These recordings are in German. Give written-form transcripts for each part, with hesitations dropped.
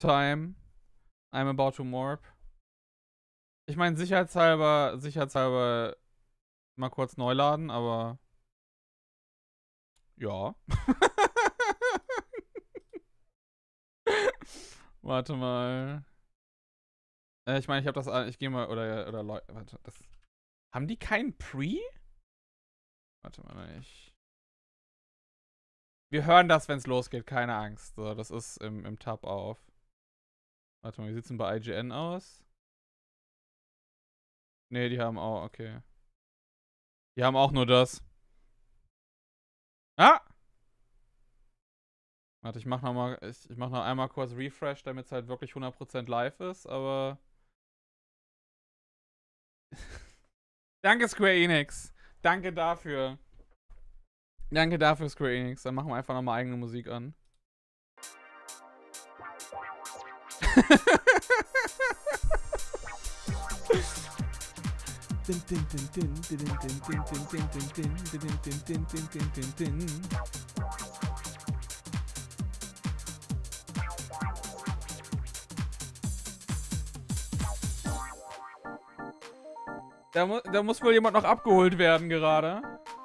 time. I'm about to morp. Ich meine, sicherheitshalber mal kurz neu laden, aber ja. Warte mal. Ich meine, ich gehe mal, oder Leute, warte, haben die keinen Pre? Warte mal, wir hören das, wenn es losgeht, keine Angst. So, das ist im Tab auf. Warte mal, wie sieht's denn bei IGN aus? Nee, die haben auch, okay. Die haben auch nur das. Ah! Warte, ich mach noch einmal kurz Refresh, damit es halt wirklich 100% live ist, aber... Danke, Square Enix. Danke dafür. Danke dafür, Square Enix. Dann machen wir einfach nochmal eigene Musik an. Da muss wohl jemand noch abgeholt werden gerade.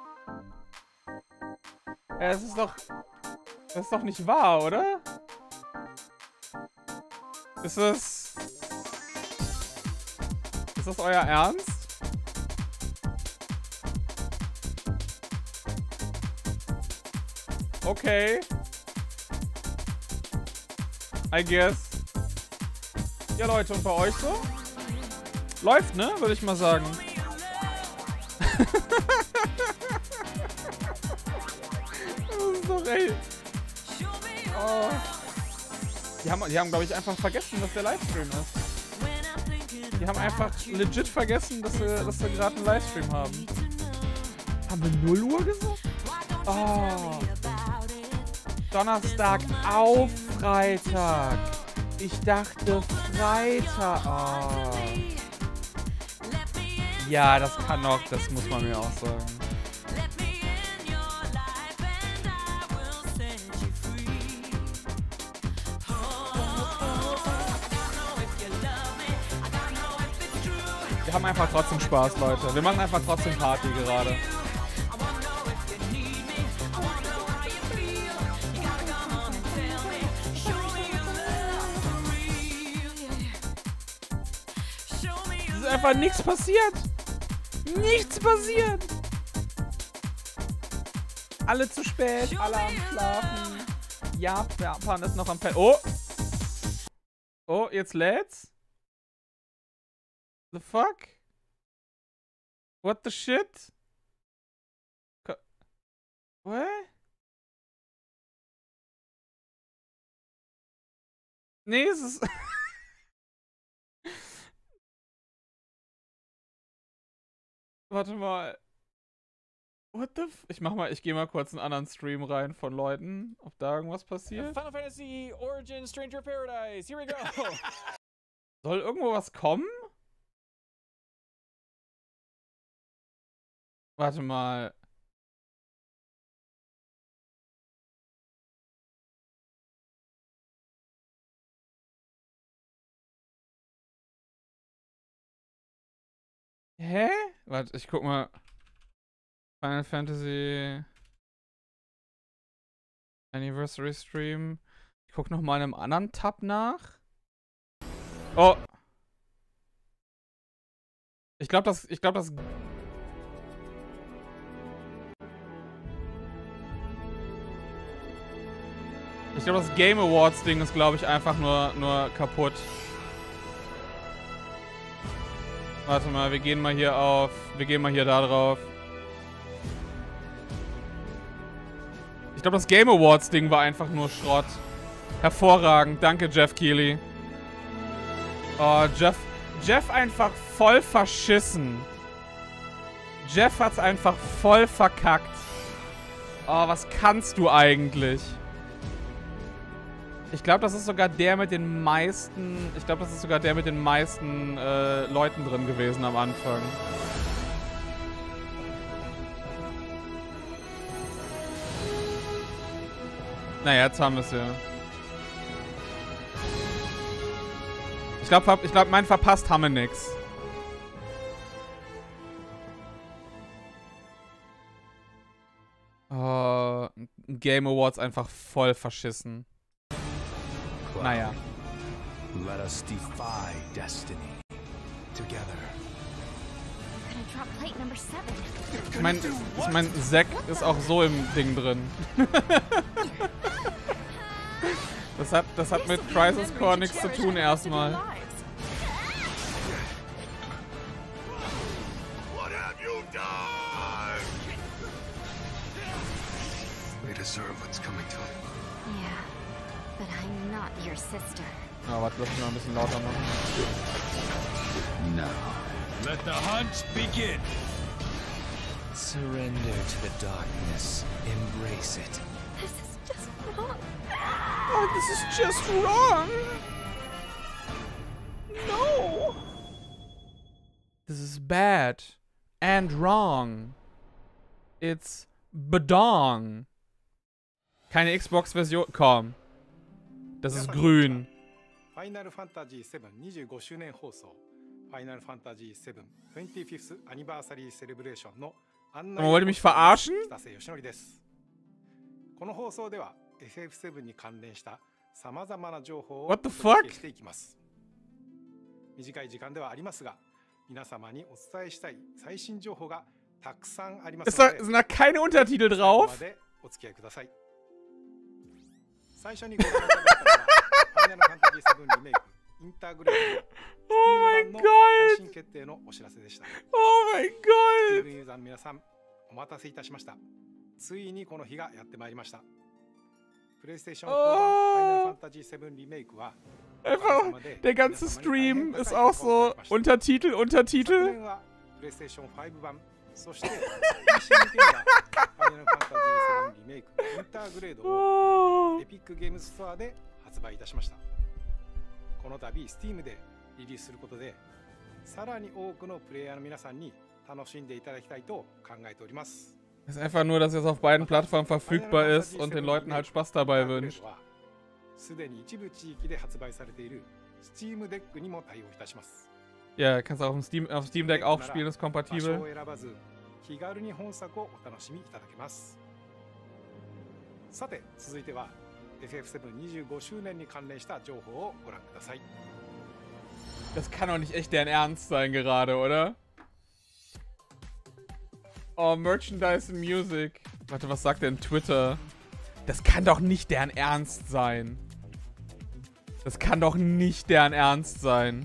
Ja, das ist doch nicht wahr, oder? Ist das euer Ernst? Okay. I guess. Ja, Leute, und bei euch so? Läuft, ne? Würde ich mal sagen. Das ist doch, ey. Oh. Die haben glaube ich, einfach vergessen, dass der Livestream ist. Die haben einfach legit vergessen, dass wir gerade einen Livestream haben. Haben wir 0 Uhr gesagt? Oh. Donnerstag auf Freitag. Ich dachte Freitag. Oh. Ja, das kann noch, das muss man mir auch sagen. Wir haben einfach trotzdem Spaß, Leute. Wir machen einfach trotzdem Party gerade. Es ist einfach nichts passiert. Nichts passiert. Alle zu spät, alle am Schlafen. Japan ist noch am Pell. Oh! Oh, jetzt lädt's. The fuck? What the shit? What? Nee, es ist... Warte mal. What the f... Ich gehe mal kurz einen anderen Stream rein von Leuten, ob da irgendwas passiert. Final Fantasy Origin Stranger Paradise, here we go! Soll irgendwo was kommen? Warte mal. Hä? Warte, ich guck mal. Final Fantasy Anniversary Stream. Ich guck noch mal in einem anderen Tab nach. Oh. Ich glaube, das Game Awards Ding ist, glaube ich, einfach nur kaputt. Warte mal, wir gehen mal hier da drauf. Ich glaube, das Game Awards Ding war einfach nur Schrott. Hervorragend, danke Jeff Keighley. Oh, Jeff einfach voll verschissen. Jeff hat's einfach voll verkackt. Oh, was kannst du eigentlich? Ich glaube, das ist sogar der mit den meisten... Leuten drin gewesen am Anfang. Naja, jetzt haben wir es ja. Ich glaub, mein verpasst haben wir nix. Game Awards einfach voll verschissen. Naja. Let us defy destiny together. Ich mein, Zack ist auch so im Ding drin. Das hat mit Crisis Core nichts zu tun erstmal. What have you done? We deserve what's coming to them. Yeah, but I'm not your sister. Ah, warte, lass mich mal ein bisschen lauter machen. Now, let the hunt begin. Surrender to the darkness. Embrace it. This is just wrong. Oh, this is just wrong. No. This is bad and wrong. It's bedong. Keine Xbox-Version. Komm. Das ist grün. Final Fantasy VII 25周年放送 Final Fantasy VII 25th Anniversary Celebration の案内を wollt ihr mich verarschen? 北瀬義則です。この放送では FF7 に関連したさまざまな情報をお What the 届 fuck? けしていきます。短い時間ではありますが、皆様にお伝えしたい最新情報がたくさんありますので、 Sind da keine Untertitel 最後 drauf? までお付き合いください。最初にご覧いただいたのはファイナルファンタジー7リメイクインターグレード Oh my の god! 配信決定のお知らせでした。 Oh my スティー god! ブンユーザーの皆さん、お待たせいたしました。ついにこの日がやってまいりました。プレイステーション4版ファイナルファンタジー7リメイクは Einfach, der ganze Stream ist auch so Untertitel, 昨 Untertitel. 年はプレイステーション5版、そして PC 向けにはファイナルファンタジー7リメイクインターグレードを Oh. エピックゲームズストアで発売いたしました。この度 Steam でリリースすることで、さらに多くのプレイヤーの皆さんに楽しんでいただきたいと考えております。 Es ist einfach nur, dass es auf beiden Plattformen verfügbar ist und den Leuten halt Spaß dabei wünscht. すでに一部地域で発売されている Steam Deck にも対応いたします。 Ja, kannst du auch auf Steam Deck auch spielen, ist 場所 kompatibel. を選ばず、気軽に本作をお楽しみいただけます。さて、続いては FF7 25周年に関連した情報をご覧ください。 Das kann doch nicht echt deren Ernst sein gerade, oder? Oh, Merchandise and Music. Warte, was sagt denn Twitter? Das kann doch nicht deren Ernst sein. Das kann doch nicht deren Ernst sein.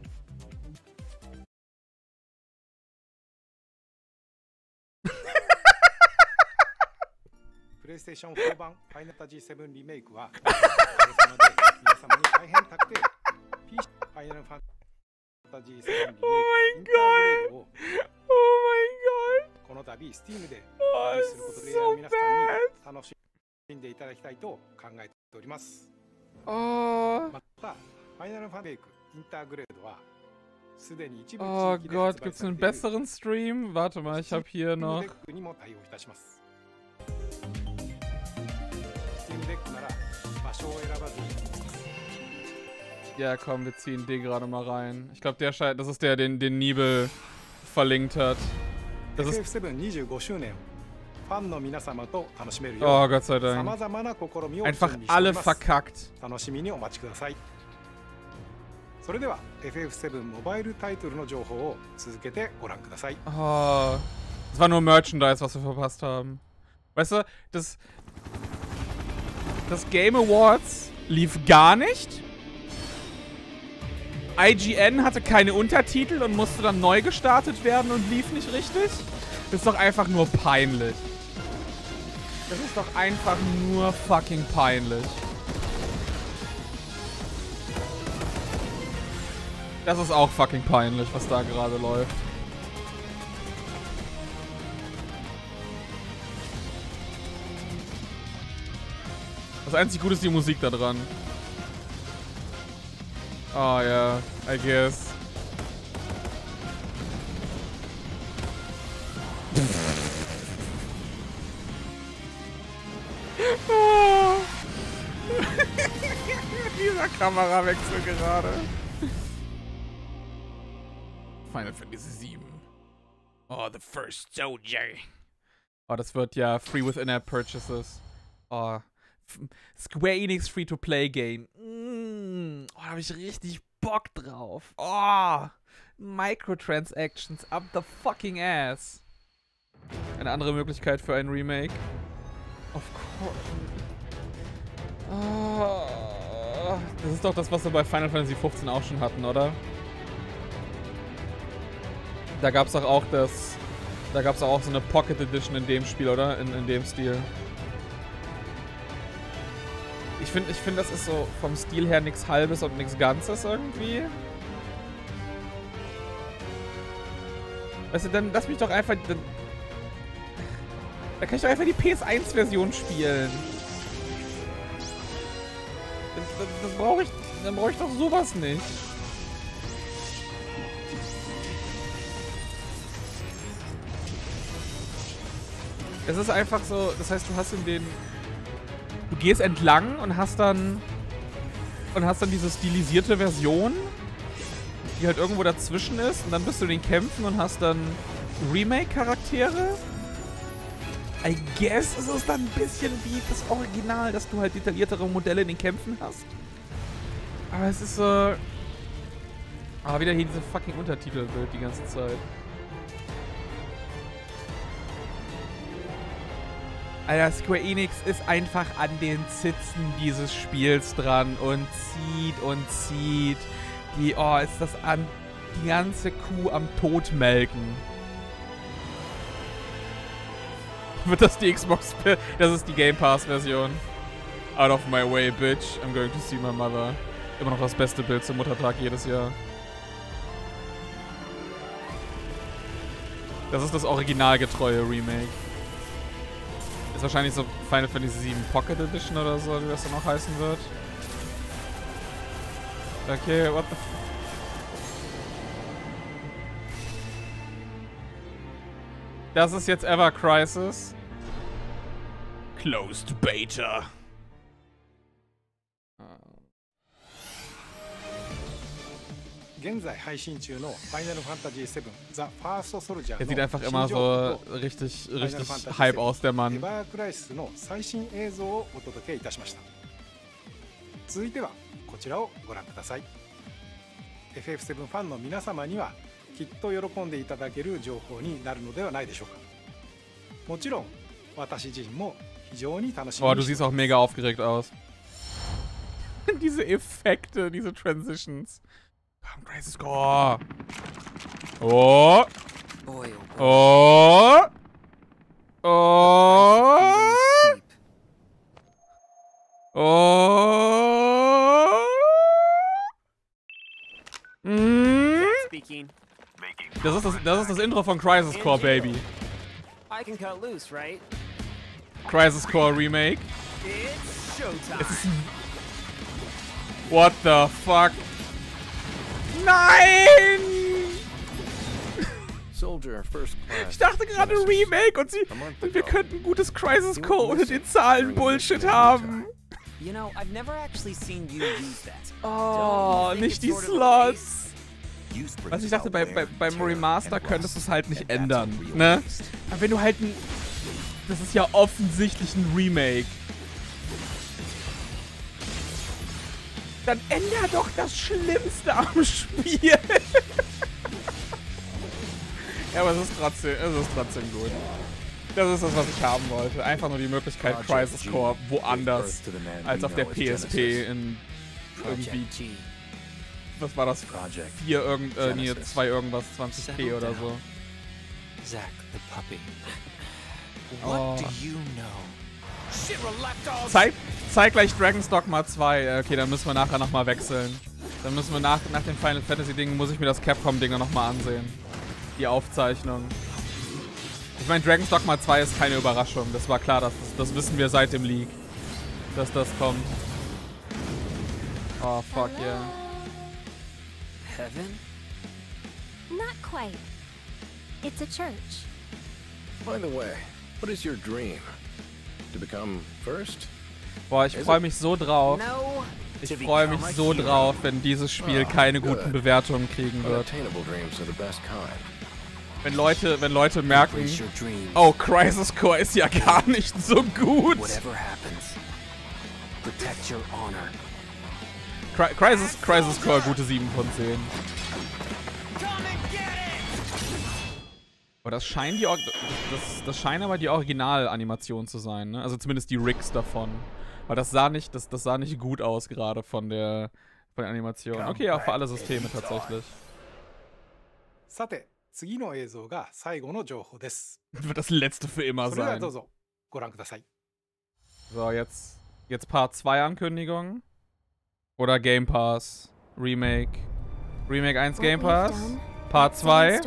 PlayStation 4版 Final Fantasy 7リメイクはおかげさまで皆様に大変高くて PC Final Fantasy 7リメイクインターグレードを Oh mein Gott. この度 Steam でリリ Oh, ー das スすることで ist so 皆さん bad. に楽しんでいただきたいと考えております。 Oh. また、ファイナルファンメイクインターグレードはすでに一部 Oh 地域で Gott, 発売 gibt's され einen ている besseren Stream? Warte mal, ich habe hier Steam noch. Deck にも対応いたします。Steam Deck なら場所を選ばずに Ja, komm, wir ziehen den gerade mal rein. Ich glaube, das ist der, den Nibel verlinkt hat. Das ist. FF7 25周年をファンの皆様と楽しめるよ Oh, う Gott sei さ Dank. まざまな試みを準 Einfach 備してお alle ります。 verkackt. 楽しみにお待ちください。それでは FF7 モバイルタイトルの情報を続けてご覧ください。 Oh. Das war nur Merchandise, was wir verpasst haben. Weißt du, das Game Awards lief gar nicht. IGN hatte keine Untertitel und musste dann neu gestartet werden und lief nicht richtig. Das ist doch einfach nur peinlich. Das ist doch einfach nur fucking peinlich. Das ist auch fucking peinlich, was da gerade läuft. Das einzig Gute ist die Musik da dran. Oh ja, I guess. Dieser Kamerawechsel gerade. Final Fantasy VII. Oh, the first soldier. Oh, das wird ja free with in-app purchases. Oh, Square Enix Free-to-Play-Game. Oh, da habe ich richtig Bock drauf. Oh, Microtransactions up the fucking ass. Eine andere Möglichkeit für ein Remake. Of course. Oh, das ist doch das, was wir bei Final Fantasy 15 auch schon hatten, oder? Da gab's doch auch das... Da gab's auch so eine Pocket Edition in dem Spiel, oder? In dem Stil. Ich find, das ist so vom Stil her nichts Halbes und nichts Ganzes irgendwie. Weißt du, dann lass mich doch einfach... Da kann ich doch einfach die PS1-Version spielen. Das brauche ich... Dann brauche ich doch sowas nicht. Es ist einfach so... Das heißt, du hast in den... Du gehst entlang und hast dann diese stilisierte Version, die halt irgendwo dazwischen ist. Und dann bist du in den Kämpfen und hast dann Remake-Charaktere. I guess ist es dann ein bisschen wie das Original, dass du halt detailliertere Modelle in den Kämpfen hast. Aber es ist so... Aber wieder hier diese fucking Untertitelbild die ganze Zeit. Alter, Square Enix ist einfach an den Zitzen dieses Spiels dran und zieht. Ist das an die ganze Kuh am Totmelken. Wird das die Xbox... Das ist die Game Pass-Version. Out of my way, bitch. I'm going to see my mother. Immer noch das beste Bild zum Muttertag jedes Jahr. Das ist das originalgetreue Remake. Ist wahrscheinlich so Final Fantasy VII Pocket Edition oder so, wie das dann auch heißen wird. Okay, what the f... Das ist jetzt Ever Crisis. Closed Beta. Er sieht einfach immer so richtig Hype aus, der Mann. 続いてはこちらをご覧ください。FF7 ファンの皆様にはきっと喜んでいただける情報になるのではないでしょうか。もちろん私自身も非常に楽しみに。 Oh, du siehst auch mega aufgeregt aus. Diese Effekte, diese Transitions. Crisis Core. Oh. Oh. Oh. Oh. Das ist das Intro von Crisis Core, Baby. I can cut loose, right? Crisis Core Remake. It's showtime. What the fuck? Nein! Ich dachte gerade Remake und wir könnten gutes Crisis Core ohne den Zahlen-Bullshit haben. You know, I've never actually seen you use that. Oh, nicht die Slots. Was ich dachte, beim Remaster könntest du es halt nicht ändern, ne? Aber wenn du halt das ist ja offensichtlich ein Remake. Dann ändert doch das Schlimmste am Spiel. Ja, aber es ist trotzdem gut. Das ist das, was ich haben wollte. Einfach nur die Möglichkeit, Crisis Core woanders als auf der PSP in irgendwie... Was war das? 2 irgendwas, 20p oder so. Zack, the puppy. Oh. What do you know? Zeig gleich Dragon's Dogma 2. Okay, dann müssen wir nachher nochmal wechseln. Dann müssen wir nach dem Final Fantasy Ding, muss ich mir das Capcom Ding nochmal ansehen. Die Aufzeichnung. Ich meine, Dragon's Dogma 2 ist keine Überraschung. Das war klar, das wissen wir seit dem Leak. Dass das kommt. Oh, fuck yeah. Heaven? Not quite. It's a church. By the way, what is your dream? To become first? Boah, ich freue mich so drauf. No, Ich freue mich so drauf, wenn dieses Spiel keine guten Bewertungen kriegen wird. Unattainable dreams are the best kind. Wenn Leute merken, oh, Crisis Core ist ja gar nicht so gut. Whatever happens, protect your honor. Crisis Core, gute 7 von 10. Aber das scheinen das scheinen aber die Originalanimationen zu sein, ne? Also zumindest die Rigs davon. Weil das sah nicht gut aus gerade von der Animation. Okay, ja, für alle Systeme tatsächlich. さて、次の映像が最後の情報です。 Wird das letzte für immer それでは sein. どうぞご覧ください。 So, jetzt Part 2 Ankündigung. Oder Game Pass. Remake 1 Game Pass. Part 2.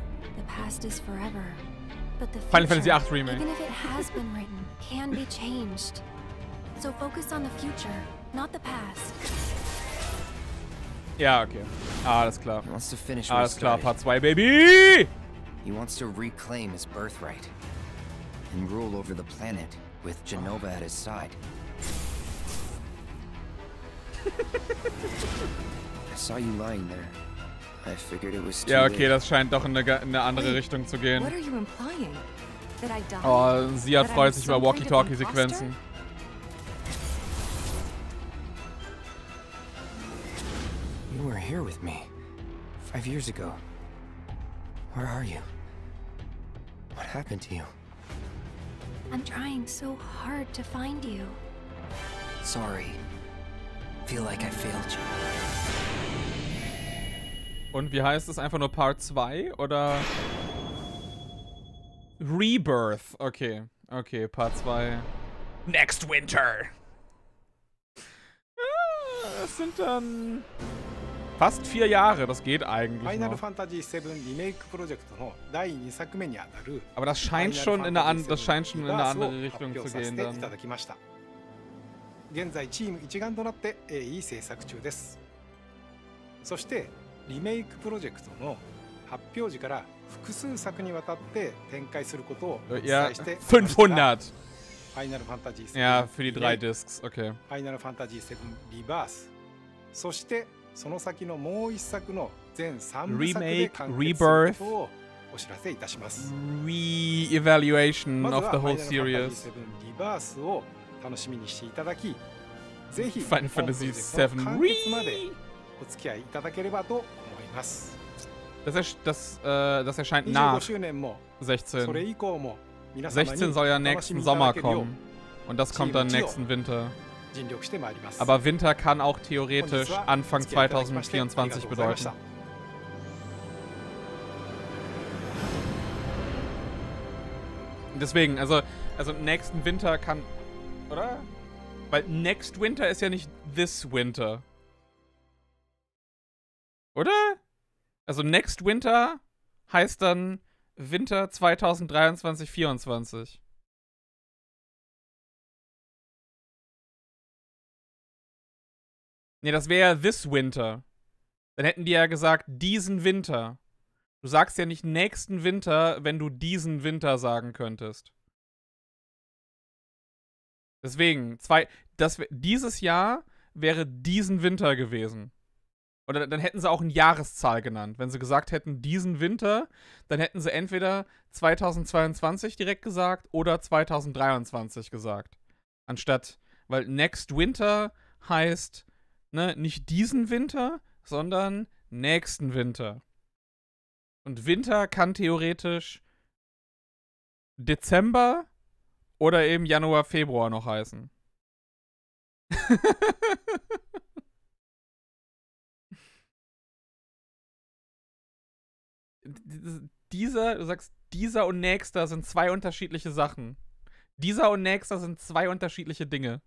Final Fantasy 8 Remake. Even if it has been written, can be changed. So focus on the future, not the past. Ja, okay. Alles klar. He wants to finish what he Alles klar, started. Part 2, Baby! He wants to reclaim his birthright and rule over the planet with Genova at his side. I saw you lying there. I figured it was too Ja, okay, late. das scheint doch in eine andere Richtung zu gehen. What are you implying? That I died? Oh, Sia That freut I'm sich über some kind of Walkie-Talkie-Sequenzen. You were here with me 5 years ago. Where are you? What happened to you? I'm trying so hard to find you. Sorry. Feel like I failed you. Und wie heißt es? Einfach nur Part 2 oder Rebirth? Okay, okay, Part 2. Next Winter. Das sind dann fast 4 Jahre, das geht ファ eigentlich イナル noch. ファンタジー7リメイクプロジェクトの第2作目にあたる Aber das scheint schon in eine andere Richtung zu gehen いた dann. だきました。現在チーム一丸となって鋭意制作中です。そしてリメイクプロジェクトの発表時から複数作にわたって展開することをお伝 Ja, えして 500. ファイナルファンタジー7 Ja, für die 3 Discs, okay. ファイナルファンタジー7リバース、そしてその先のもう一作の全3部作で Remake, 完結する Rebirth ことをお知らせいたします。 Re-evaluation まず of は the ファイ whole ナルファンタジー series. 7リバースを楽しみにしていただき、ぜひ Final 本プロ Fantasy ジェクトの完結まで Re. お付き合いいただければと思います。 Das erscheint 25 nach 周年もそれ 16. 以降も皆様に 16 soll ja お楽し nächsten みいただ Sommer けるよう kommen. Und das kommt dann nächsten Winter. 尽力してまいります。 Aber Winter kann auch theoretisch 本日は Anfang お付き合いいただきましてありがとう 2024 ございました bedeuten. Deswegen, also nächsten Winter kann, oder? Weil next winter ist ja nicht this winter. Oder? Also next winter heißt dann Winter 2023-24. Nee, das wäre this winter. Dann hätten die ja gesagt, diesen Winter. Du sagst ja nicht nächsten Winter, wenn du diesen Winter sagen könntest. Deswegen, dieses Jahr wäre diesen Winter gewesen. Oder dann hätten sie auch eine Jahreszahl genannt. Wenn sie gesagt hätten, diesen Winter, dann hätten sie entweder 2022 direkt gesagt oder 2023 gesagt. Anstatt, weil next winter heißt, ne, nicht diesen Winter, sondern nächsten Winter. Und Winter kann theoretisch Dezember oder eben Januar, Februar noch heißen. Du sagst, dieser und nächster sind 2 unterschiedliche Sachen. Dieser und nächster sind 2 unterschiedliche Dinge.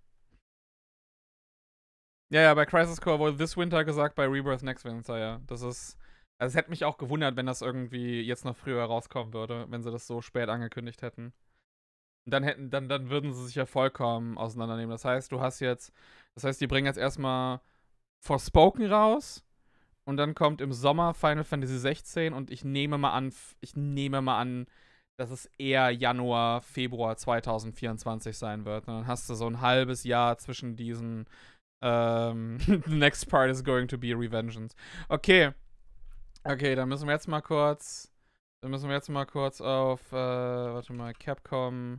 Ja, bei Crisis Core wurde This Winter gesagt, bei Rebirth Next Winter, ja. Das ist. Also es hätte mich auch gewundert, wenn das irgendwie jetzt noch früher rauskommen würde, wenn sie das so spät angekündigt hätten. Und dann würden sie sich ja vollkommen auseinandernehmen. Das heißt, die bringen jetzt erstmal Forspoken raus und dann kommt im Sommer Final Fantasy 16 und ich nehme mal an, dass es eher Januar, Februar 2024 sein wird. Und dann hast du so ein halbes Jahr zwischen diesen The next part is going to be Revengeance. Okay. Okay, dann müssen wir jetzt mal kurz. Auf, warte mal, Capcom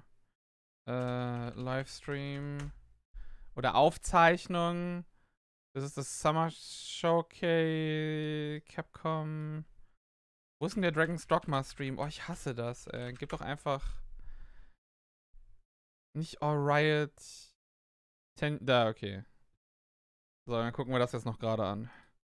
Livestream oder Aufzeichnung. Das ist das Summer Showcase Capcom. Wo ist denn der Dragon's Dogma Stream? Oh, ich hasse das. Gib doch einfach nicht All Riot. Da, okay. So, dann gucken wir das jetzt noch gerade an.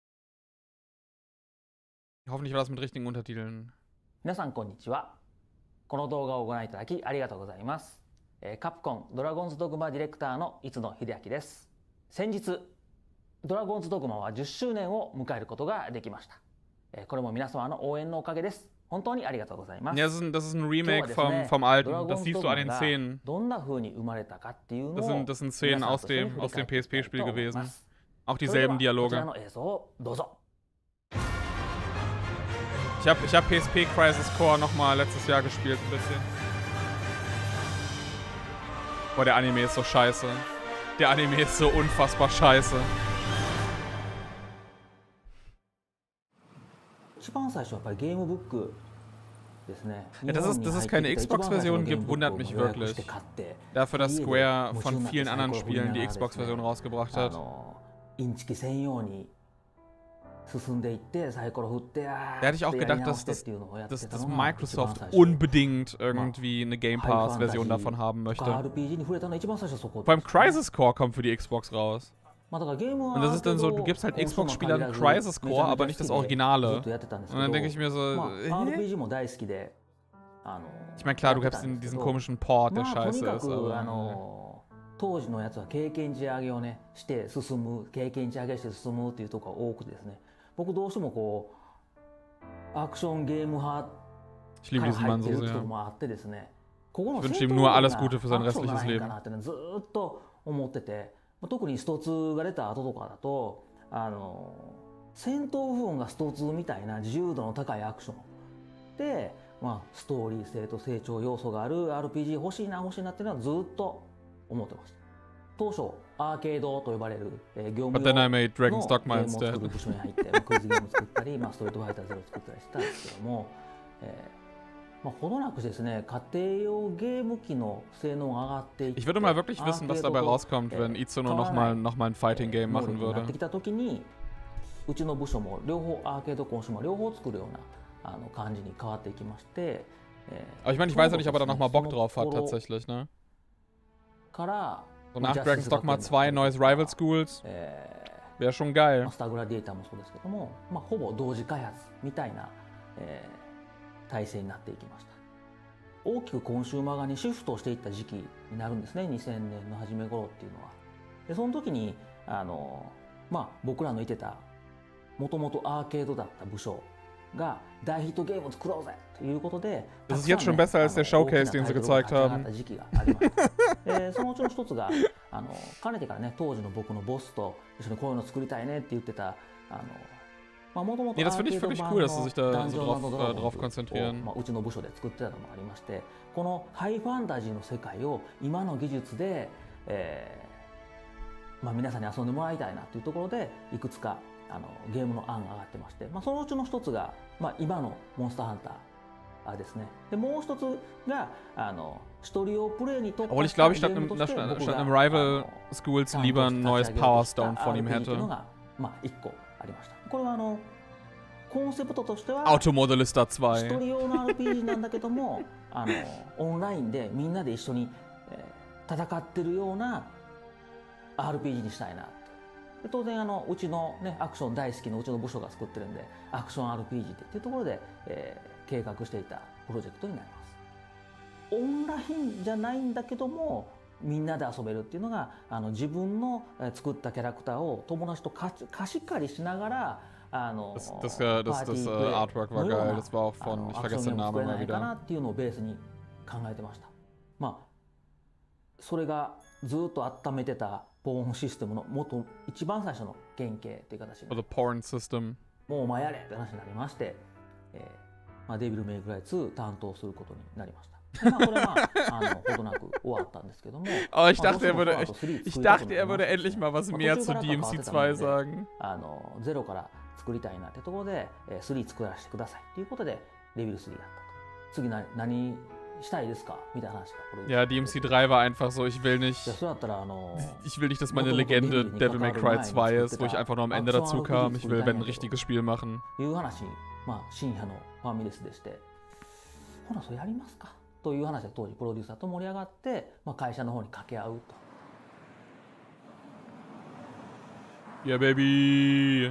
Hoffentlich war das mit richtigen Untertiteln. 皆さんこんにちは。この動画をご覧いただきありがとうございます。カプコンドラゴンズドグマディレクターの逸野秀明です。先日ドラゴンズドグマは10周年を迎えることができました。これも皆様の応援のおかげです。本当にありがとうございます。 Ja, das ist ein Remake vom alten. Das siehst du an den Szenen. どんな風に生まれたかっていうのを Das sind Szenen aus dem PSP-Spiel gewesen. Auch dieselben Dialoge. こちらの映像をどうぞ。 Ich hab PSP Crisis Core nochmal letztes Jahr gespielt, ein bisschen. Boah, der Anime ist so scheiße. Der Anime ist so unfassbar scheiße. Ja, dass es keine Xbox-Version gibt, wundert mich wirklich. Dafür, dass Square von vielen anderen Spielen die Xbox-Version rausgebracht hat. Da hätte ich auch gedacht, dass Microsoft unbedingt irgendwie eine Game Pass-Version davon haben möchte. Vor allem Crisis Core kommt für die Xbox raus. Und das ist dann so, du gibst halt Xbox-Spielern Crisis Core, aber nicht das Originale. Und dann denke ich mir so, Ich meine, klar, du hast diesen komischen Port, der scheiße ist, aber... 当時のやつは経験値上げをねして進む経験値上げして進むっていうところが多くてですね僕どうしてもこうアクションゲーム派から入ってるっていうところもあってですねここの戦闘がアクションじゃないかなってずっと思ってて特にスト2が出た後とかだと戦闘部分がスト2みたいな自由度の高いアクションで、ストーリー性と成長要素がある RPG 欲しいなっていうのはずっと思ってました。当初アーケードと呼ばれる業務用のゲームを作る部署に入ってクイズゲーム作ったりストリートファイターゼロ作ったりしたんですけども、ほどなくですね家庭用ゲーム機の性能が上がっていって Ich würde mal wirklich wissen, was dabei rauskommt, wenn Itsuno noch mal ein Fighting Game machen würde. なってきた時にうちの部署も両方アーケードコンシューマー両方作るような感じに変わっていきまして、 Aber ich meine, ich weiß ja nicht, ob er da noch mal Bock drauf hat tatsächlich, ne? So nach Dragon's Dogma 2 neues Rival Schools wäre schon geil. スターグラディエーターもそうですけども、ほぼ同時開発みたいな、体制になっていきました。大きくコンシューマー側にシフトしていった時期になるんですね。2000年の初め頃っていうのは。でその時に僕らのいてたもともとアーケードだった部署が大ヒットゲームを作ろうぜということで、 Das ist jetzt schon besser als der Showcase, den sie gezeigt haben. そのうちの一つがかねてからね当時の僕のボスと一緒にこういうの作りたいねって言ってた Nee, das finde ich wirklich cool, dass sie sich da so drauf konzentrieren. うちの部署で作ってたのもありまして、このハイファンタジーの世界を今の技術で、皆さんに遊んでもらいたいなというところでいくつかゲームの案が上がってまして、そのうちの一つが、今のモンスターハンターですね。でもう一つが一人用プレイに特化したゲームとして僕が einem Rival Schools lieber ein neues Power Stone von ihm hätte. 一個ありました。これはコンセプトとしては Automodellista 2一人用の RPG なんだけどもオンラインでみんなで一緒に、戦ってるような RPG にしたいなと。当然うちの、アクション大好きなうちの部署が作ってるんでアクション RPG っていうところで、計画していたプロジェクトになります。オンラインじゃないんだけどもみんなで遊べるっていうのが自分の作ったキャラクターを友達と貸し借りしながら Das Artwork war geil, das war auch von, ich vergesse den Namen mal wieder. っていうのをベースに考えてました。それがずっと温めてたポーンシステムの一番最初の原型という形で、 The porn system. もうお前やれって話になりまして、デビルメイクライ2担当することになりました。 まあこれはほどなく終わったんですけども Oh, ich dachte, er würde endlich mal was mehr zu DMC2 sagen. ゼロから作りたいなってところで3作らせてくださいっていうことでレベル3やったと。次何したいですかみたいな話がこれ。 Ja, DMC3 war einfach so, ich will nicht, dass meine Legende Devil May Cry 2 ist, wo ich einfach nur am Ende dazu kam. Ich will, wenn ein richtiges Spiel machen. いう話に、まあ深夜のファミレスでして、ほなそれやりますかという話で当時プロデューサーと盛り上がって、まあ会社の方に掛け合うと。 Ja, Baby.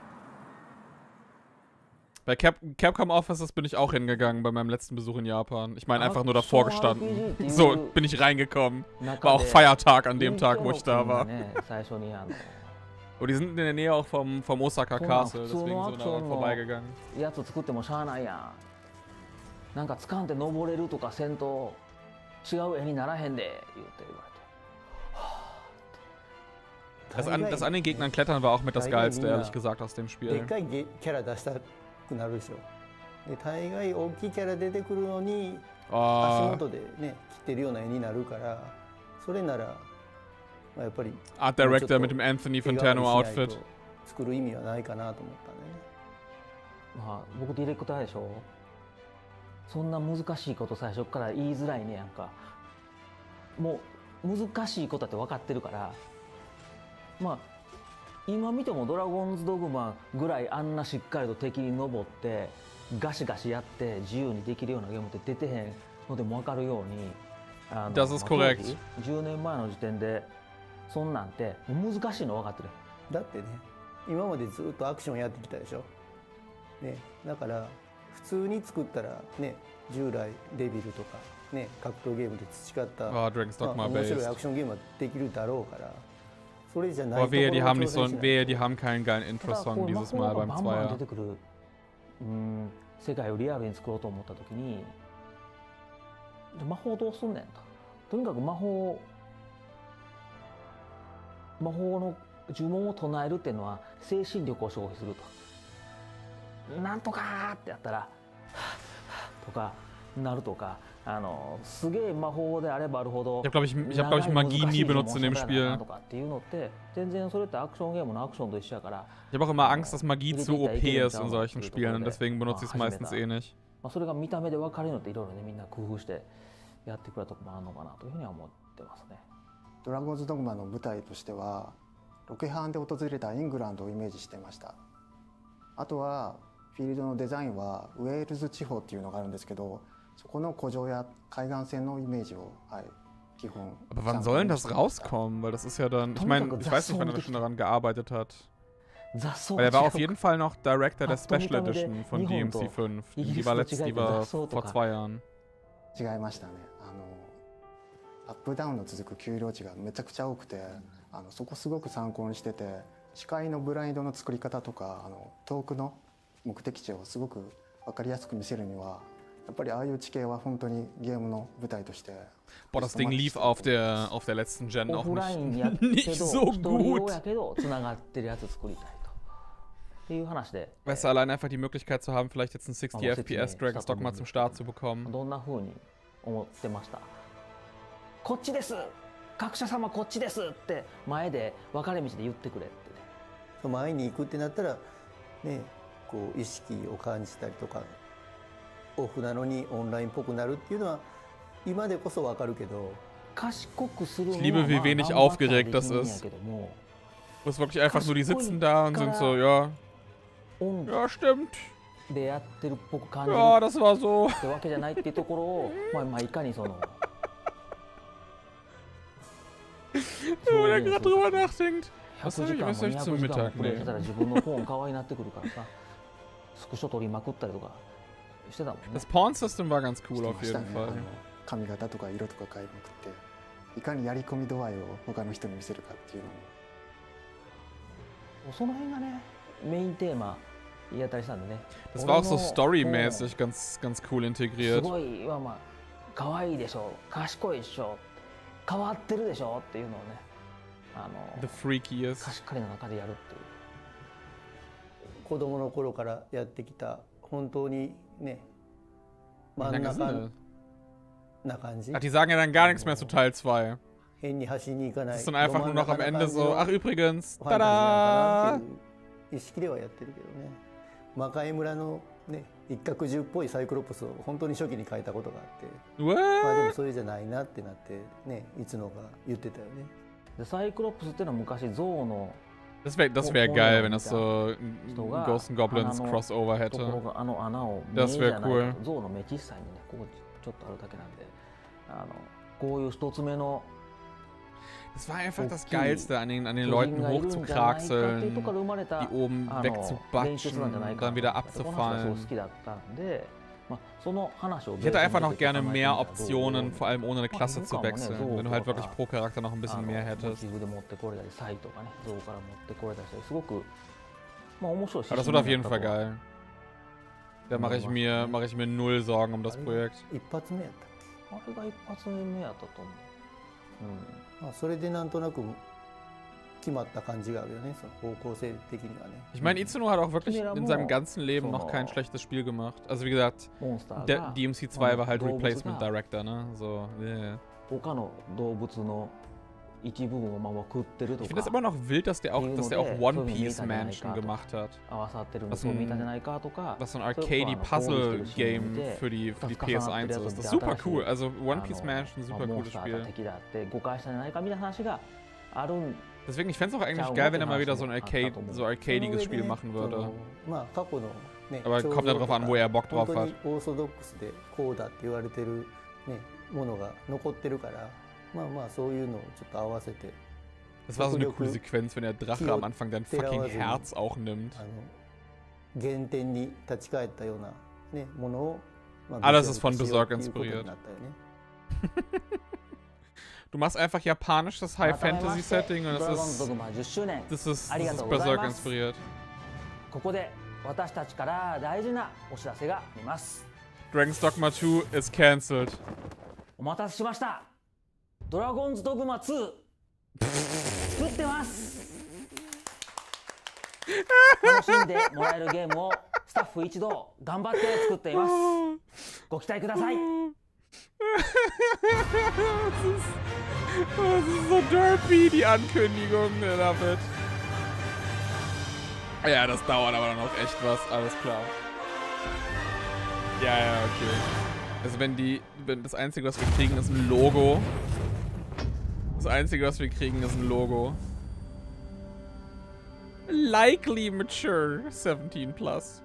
Bei Capcom Offices bin ich auch hingegangen bei meinem letzten Besuch in Japan. Ich meine einfach nur davor gestanden. So bin ich reingekommen. War auch Feiertag an dem Tag, wo ich da war. Und die sind in der Nähe auch vom Osaka Castle, deswegen sind wir da vorbeigegangen. やつ作ってもしゃあないやん。なんか掴んで登れるとかせんと違う絵にならへんで言われて。 Das an den Gegnern klettern war auch mit das Geilste, ehrlich gesagt, aus dem Spiel. でっかいキャラ出したくなるでしょ。で大概大きいキャラ出てくるのに足元でね切ってるような絵になるから、それならまあやっぱり Art Director mit dem Anthony Fantano Outfit 作る意味はないかなと思ったね。 まあ僕ディレクターでしょ。そんな難しいこと最初から言いづらいねやんか。もう難しいことって分かってるから、まあ今見てもドラゴンズドグマぐらいあんなしっかりと敵に登ってガシガシやって自由にできるようなゲームって出てへんのでも分かるように、 Das ist korrekt. 10年前の時点でそんなんて難しいの分かってる。 だってね、今までずっとアクションやってきたでしょ。ね、だから普通に作ったらね、従来デビルとかね、格闘ゲームで培った、面白いアクションゲームはできるだろうから。 Boah, wehe, die haben nicht so wehe, die haben keinen geilen Intro-Song dieses Mal beim Zweier. 世界をリアルに作ろうと思った時に魔法どうすんねんと。とにかく魔法の呪文を唱えるっていうのは精神力を消費すると。なんとかってやったらとかなるとか。すげえ魔法であればあるほど Ich hab, glaub ich, Magie nie benutzt in dem Spiel. 全然それってアクションゲームのアクションと一緒やから。 Ich habe auch immer Angst, dass Magie zu OP ist in solchen Spielen und deswegen benutze ich es meistens eh nicht. それが見た目で分かるのっていろいろねみんな工夫してやってくれたとこもあるのかなというふうには思ってますね。 ドラゴンズドグマの舞台としてはロケハンで訪れたイングランドをイメージしていました。あとはフィールドのデザインはウェールズ地方っていうのがあるんですけど。そこの古城や海岸線のイメージを、はい、基本。 Aber wann soll denn das rauskommen? Weil das ist ja dann. Ich meine, ich weiß nicht, wann er schon daran gearbeitet hat. Weil er war auf jeden Fall noch Director der Special Edition von DMC 5. Die war vor 2 Jahren. 違いましたね。アップダウンの続く丘陵地がめちゃくちゃ多くて、そこすごく参考にしてて、視界のブラインドの作り方とか、遠くの目的地をすごく分かりやすく見せるには。 Boah, das Ding lief auf der letzten Gen auch nicht so gut. Weißt du, allein einfach die Möglichkeit zu haben, vielleicht jetzt ein 60 FPS Dragon's Dogma zum Start zu bekommen. こっちです各社様こっちですって前で分かれ道で言ってくれって。 前に行くってなったらね、こう意識を感じたりとか。オフなのにオンラインっぽくなるっていうのは今でこそわかるけど。 Ich liebe, wie wenig aufgeregt das ist. Wo es wirklich einfach nur die sitzen da und sind so, ja. Ja, stimmt. Ja, das war so. Wenn er gerade drüber nachdenkt. Was soll ich zum Mittag nehmen? Das Pawn-System war ganz cool auf jeden Fall. 髪型とか色とか変えまくっていかにやり込み度合いを他の人に見せるかっていうのもその辺がねメインテーマ言い当たりしたんでね。 Das war auch so storymäßig ganz cool integriert. すごいまあ可愛いでしょ賢いでしょ変わってるでしょっていうのをね The freakiest. 貸し借りの中でやるっていう子供の頃からやってきた本当にね真ん中 Ach, die sagen ja dann gar nichts mehr zu Teil 2. Das ist dann einfach nur noch am Ende so, ach übrigens, tada! 魔界村のね、一角獣っぽいサイクロプスを本当に初期に書いたことがあって、まあでもそれじゃないなってなってね、いつのが言ってたよね。 でサイクロプスっていうのは昔ゾウの Das wär geil, wenn das so Ghosts and Goblins Crossover hätte. Das wäre cool. ゾウの目小さいにね、ここちょっとあるだけなんで、こういう一つ目の Das war einfach das Geilste, an den Leuten hochzukraxeln, die oben wegzubatschen und dann wieder abzufallen. Ich hätte einfach noch gerne mehr Optionen, vor allem ohne eine Klasse zu wechseln, wenn du halt wirklich pro Charakter noch ein bisschen mehr hättest. Aber das wird auf jeden Fall geil. Da mache ich mir null Sorgen um das Projekt. それでなんとなく決まった感じがあるよね、その方向性的にはね。 Ich meine, Itsuno hat auch wirklich in seinem ganzen Leben noch kein schlechtes Spiel gemacht. Also wie gesagt, der DMC2 war halt Replacement Director, ne? So, yeah. Ich finde das immer noch wild, dass der auch One Piece Mansion gemacht hat. Was so ein Arcade-Puzzle-Game für die PS1 ist. Das ist super cool. Also One Piece Mansion, super cooles Spiel. Deswegen, ich fände es auch eigentlich geil, wenn er mal wieder so ein arcadiges Spiel machen würde. Aber kommt ja drauf an, wo er Bock drauf hat. Das war so eine coole Sequenz, wenn der Drache am Anfang dein fucking Herz auch nimmt. Alles ist von Berserk inspiriert. Du machst einfach japanisches High-Fantasy-Setting und das ist Berserk inspiriert. Dragon's Dogma 2 is cancelled. お待たせしました。ドラゴンズドグマ2作ってます。楽しんでもらえるゲームをスタッフ一同頑張って作っています。ご期待ください。 Das ist so derpy, die Ankündigung, David. Ja, das dauert aber noch echt was, alles klar. Ja, okay. Also wenn das Einzige, was wir kriegen, ist ein Logo. Das Einzige, was wir kriegen, ist ein Logo. Likely mature 17 plus.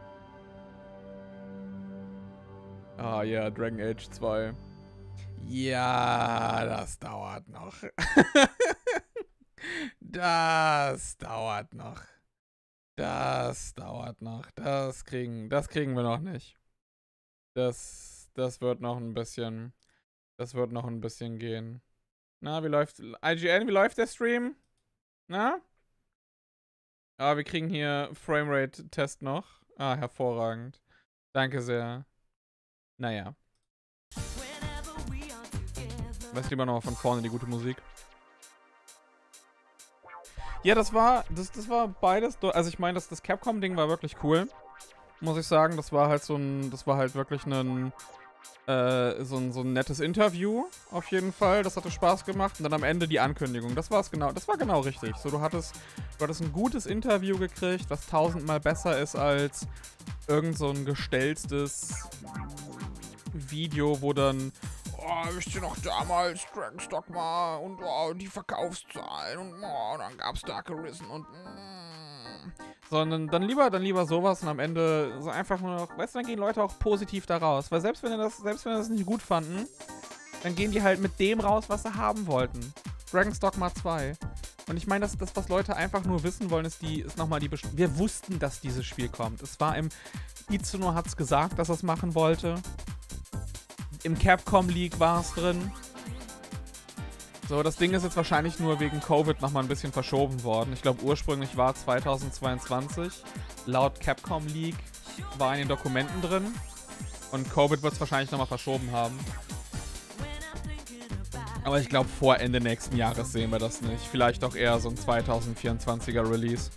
Ah ja, Dragon Age 2. Ja, das dauert noch. Das dauert noch. Das dauert noch. Das kriegen wir noch nicht. Das wird noch ein bisschen. Das wird noch ein bisschen gehen. Na, wie läuft. IGN, wie läuft der Stream? Na? Ah, wir kriegen hier Framerate-Test noch. Ah, hervorragend. Danke sehr. Naja. Lass lieber noch von vorne die gute Musik. Ja, das war beides. Also ich meine, das Capcom-Ding war wirklich cool. Muss ich sagen, das war halt wirklich ein so ein nettes Interview, auf jeden Fall. Das hatte Spaß gemacht. Und dann am Ende die Ankündigung. Das war genau richtig. So, du hattest ein gutes Interview gekriegt, was 1000-mal besser ist als irgend so ein gestelltes Video, wo dann, oh, wisst ihr noch damals Dragon's Dogma und oh, die Verkaufszahlen und oh, dann gab's Dark Arisen und sondern dann lieber sowas und am Ende so einfach nur noch, weißt du, dann gehen Leute auch positiv da raus. Weil selbst wenn sie das nicht gut fanden, dann gehen die halt mit dem raus, was sie haben wollten. Dragon's Dogma 2. Und ich meine, das, was Leute einfach nur wissen wollen, ist nochmal die wir wussten, dass dieses Spiel kommt. Es war Itsuno hat's gesagt, dass er es machen wollte. Im Capcom League war es drin. So, das Ding ist jetzt wahrscheinlich nur wegen Covid nochmal ein bisschen verschoben worden. Ich glaube, ursprünglich war 2022. Laut Capcom League war in den Dokumenten drin. Und Covid wird es wahrscheinlich nochmal verschoben haben. Aber ich glaube, vor Ende nächsten Jahres sehen wir das nicht. Vielleicht auch eher so ein 2024er Release.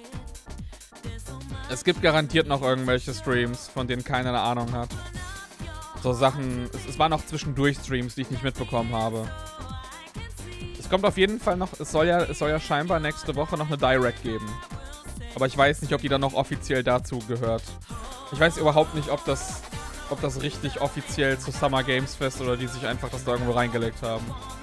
Es gibt garantiert noch irgendwelche Streams, von denen keiner eine Ahnung hat. So Sachen, es waren auch zwischendurch Streams, die ich nicht mitbekommen habe. Es kommt auf jeden Fall noch, es soll ja scheinbar nächste Woche noch eine Direct geben. Aber ich weiß nicht, ob die dann noch offiziell dazu gehört. Ich weiß überhaupt nicht, ob das richtig offiziell zu Summer Games Fest oder die sich einfach das da irgendwo reingelegt haben.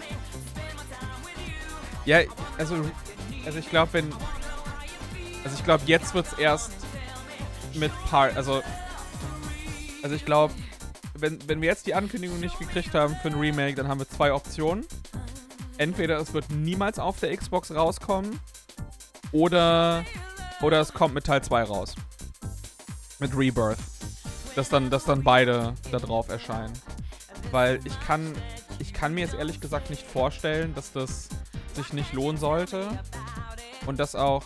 Ja, also ich glaube, jetzt wird's erst mit also ich glaube, wenn wir jetzt die Ankündigung nicht gekriegt haben für ein Remake, dann haben wir zwei Optionen. Entweder es wird niemals auf der Xbox rauskommen oder es kommt mit Teil 2 raus. Mit Rebirth. Dass dann beide da drauf erscheinen. Weil ich kann mir jetzt ehrlich gesagt nicht vorstellen, dass das sich nicht lohnen sollte. Und dass auch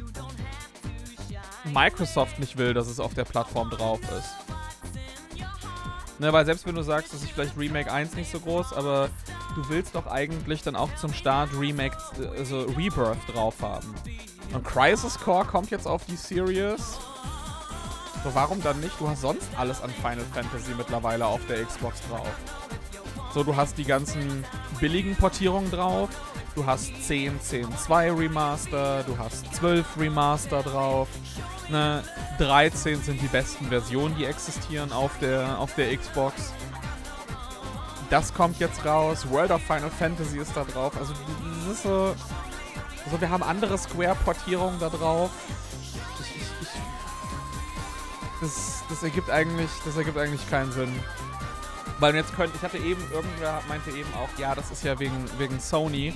Microsoft nicht will, dass es auf der Plattform drauf ist. Ne, weil selbst wenn du sagst, dass ich vielleicht Remake 1 nicht so groß, aber du willst doch eigentlich dann auch zum Start Remake, also Rebirth drauf haben. Und Crisis Core kommt jetzt auf die Series. So, warum dann nicht? Du hast sonst alles an Final Fantasy mittlerweile auf der Xbox drauf. So, du hast die ganzen billigen Portierungen drauf. Du hast 10, 10.2 Remaster, du hast 12 Remaster drauf. Ne, 13 sind die besten Versionen, die existieren auf der Xbox. Das kommt jetzt raus. World of Final Fantasy ist da drauf. Also das ist so, wir haben andere Square-Portierungen da drauf. Das ergibt eigentlich keinen Sinn. Weil jetzt ich hatte eben, irgendwer meinte eben auch, ja, das ist ja wegen Sony.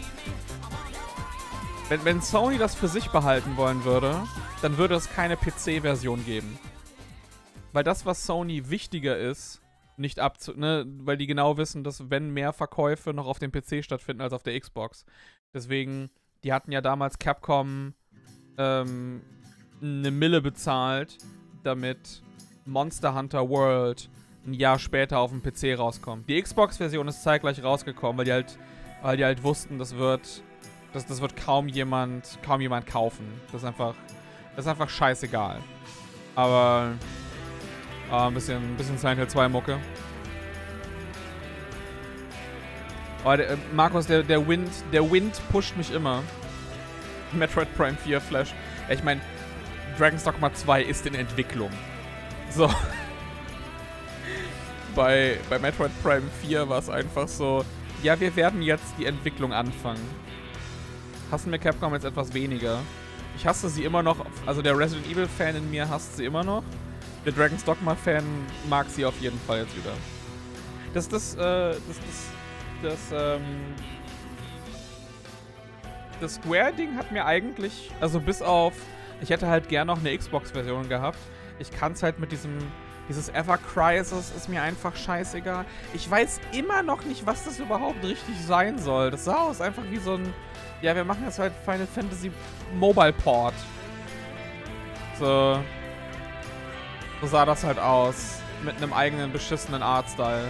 Wenn Sony das für sich behalten wollen würde, dann würde es keine PC-Version geben. Weil das, was Sony wichtiger ist, nicht weil die genau wissen, dass wenn mehr Verkäufe noch auf dem PC stattfinden als auf der Xbox. Deswegen, die hatten ja damals Capcom eine Mille bezahlt, damit Monster Hunter World ein Jahr später auf dem PC rauskommt. Die Xbox-Version ist zeitgleich rausgekommen, weil die halt wussten, das wird kaum jemand kaufen. Das ist einfach scheißegal. Aber ein bisschen Silent Hill 2 Mucke. Oh, Markus, der Wind pusht mich immer. Metroid Prime 4 Flash. Ja, ich meine, Dragon's Dogma 2 ist in Entwicklung. So. Bei Metroid Prime 4 war es einfach so, ja, wir werden jetzt die Entwicklung anfangen. Hassen wir Capcom jetzt etwas weniger. Ich hasse sie immer noch, also der Resident Evil Fan in mir hasst sie immer noch. Der Dragon's Dogma Fan mag sie auf jeden Fall jetzt wieder. Das Square-Ding hat mir eigentlich, also bis auf, ich hätte halt gern noch eine Xbox-Version gehabt. Ich kann es halt mit dieses Ever Crisis ist mir einfach scheißegal. Ich weiß immer noch nicht, was das überhaupt richtig sein soll. Das sah aus einfach wie so ein, ja, wir machen jetzt halt Final Fantasy Mobile Port. So sah das halt aus. Mit einem eigenen beschissenen Artstyle.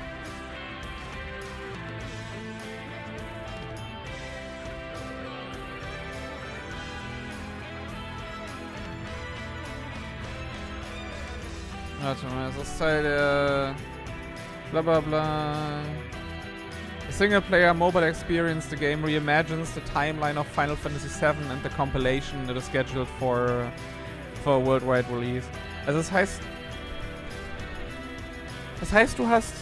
Warte mal, das ist Teil der bla bla bla. The single-player mobile experience, the game reimagines the timeline of Final Fantasy VII and the compilation that is scheduled for worldwide release. Also das heißt, du hast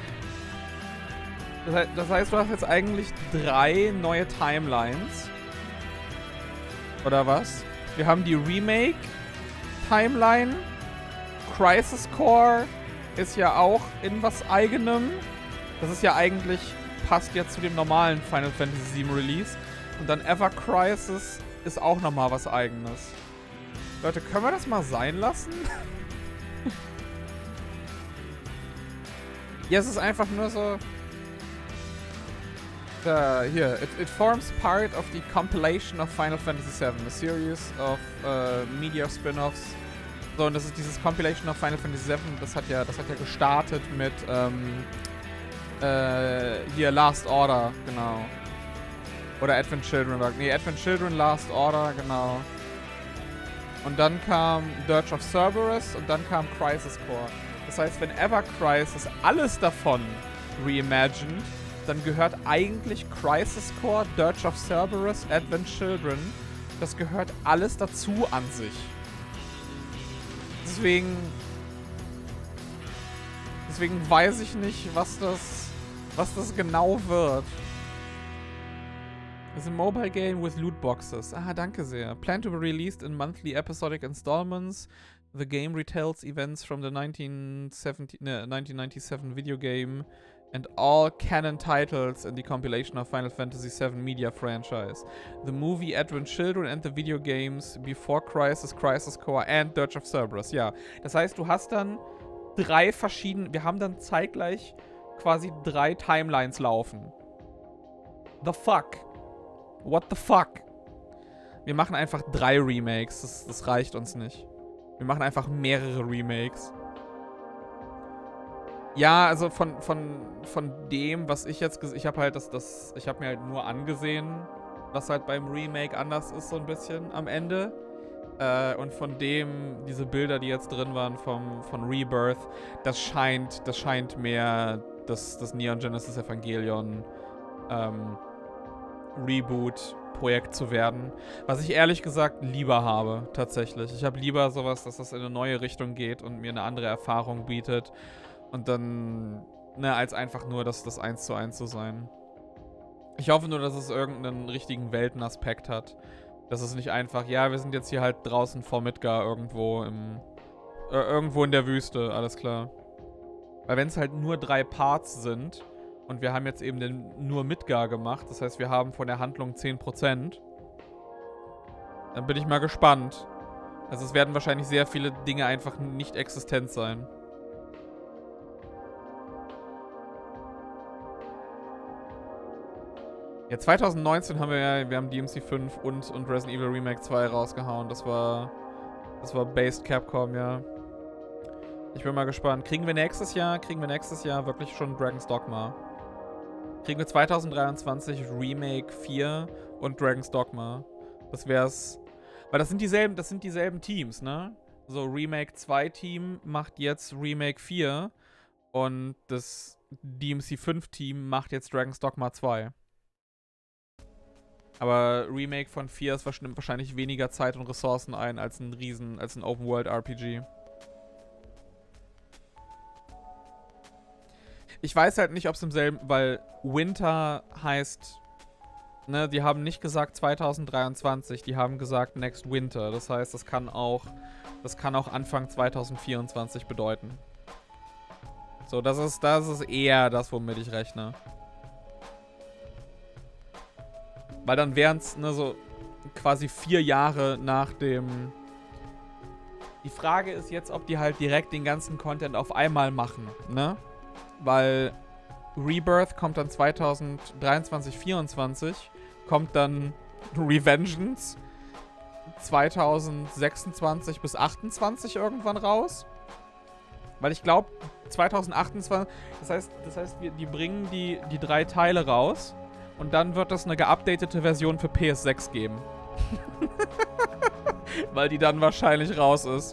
jetzt eigentlich 3 neue Timelines. Oder was? Wir haben die Remake-Timeline. Crisis Core ist ja auch in was Eigenem. Das ist ja eigentlich, passt ja zu dem normalen Final Fantasy VII Release. Und dann Ever Crisis ist auch nochmal was Eigenes. Leute, können wir das mal sein lassen? Ja, es ist einfach nur so... Hier, it forms part of the compilation of Final Fantasy VII, a series of media spin-offs. So, und das ist dieses Compilation of Final Fantasy VII, das hat ja gestartet mit, hier, Last Order, genau. Oder Advent Children, Advent Children, Last Order, genau. Und dann kam Dirge of Cerberus und dann kam Crisis Core. Das heißt, wenn Ever Crisis alles davon reimagined, dann gehört eigentlich Crisis Core, Dirge of Cerberus, Advent Children, das gehört alles dazu an sich. Deswegen weiß ich nicht, was das genau wird. It's a mobile game with loot boxes. Ah, danke sehr. Planned to be released in monthly episodic installments. The game retells events from the 1997 video game and all canon titles in the compilation of Final Fantasy VII Media franchise. The movie Advent Children and the video games Before Crisis, Crisis Core and Dirge of Cerberus. Ja, das heißt, du hast dann wir haben dann zeitgleich quasi 3 Timelines laufen. The fuck? What the fuck? Wir machen einfach 3 Remakes. Das reicht uns nicht. Wir machen einfach mehrere Remakes. Ja, also von dem, was ich jetzt ich habe halt ich habe mir halt nur angesehen, was halt beim Remake anders ist so ein bisschen am Ende. Und von dem, diese Bilder, die jetzt drin waren von Rebirth, das scheint mehr das Neon Genesis Evangelion Reboot-Projekt zu werden. Was ich ehrlich gesagt lieber habe, tatsächlich. Ich habe lieber sowas, dass das in eine neue Richtung geht und mir eine andere Erfahrung bietet. Und dann, ne, als einfach nur das 1:1 zu sein. Ich hoffe nur, dass es irgendeinen richtigen Weltenaspekt hat. Dass es nicht einfach, ja, wir sind jetzt hier halt draußen vor Midgar irgendwo in der Wüste, alles klar. Weil wenn es halt nur 3 Parts sind und wir haben jetzt eben nur Midgar gemacht, das heißt, wir haben von der Handlung 10%, dann bin ich mal gespannt. Also es werden wahrscheinlich sehr viele Dinge einfach nicht existent sein. Ja, 2019 haben wir haben DMC 5 und Resident Evil Remake 2 rausgehauen. Das war Based Capcom, ja. Ich bin mal gespannt. Kriegen wir nächstes Jahr wirklich schon Dragon's Dogma? Kriegen wir 2023 Remake 4 und Dragon's Dogma? Das wär's. Weil das sind dieselben Teams, ne? So, Remake 2 Team macht jetzt Remake 4 und das DMC 5 Team macht jetzt Dragon's Dogma 2. Aber Remake von 4 nimmt wahrscheinlich weniger Zeit und Ressourcen ein als ein Open-World-RPG. Ich weiß halt nicht, ob es im selben, weil Winter heißt, ne, die haben nicht gesagt 2023, die haben gesagt Next Winter. Das heißt, das kann auch Anfang 2024 bedeuten. So, das ist eher das, womit ich rechne. Weil dann wären es, ne, so quasi 4 Jahre nach dem... Die Frage ist jetzt, ob die halt direkt den ganzen Content auf einmal machen, ne? Weil Rebirth kommt dann 2023, 2024, kommt dann Revengeance 2026 bis 2028 irgendwann raus. Weil ich glaube, 2028, das heißt, die bringen die 3 Teile raus. Und dann wird es eine geupdatete Version für PS6 geben. Weil die dann wahrscheinlich raus ist.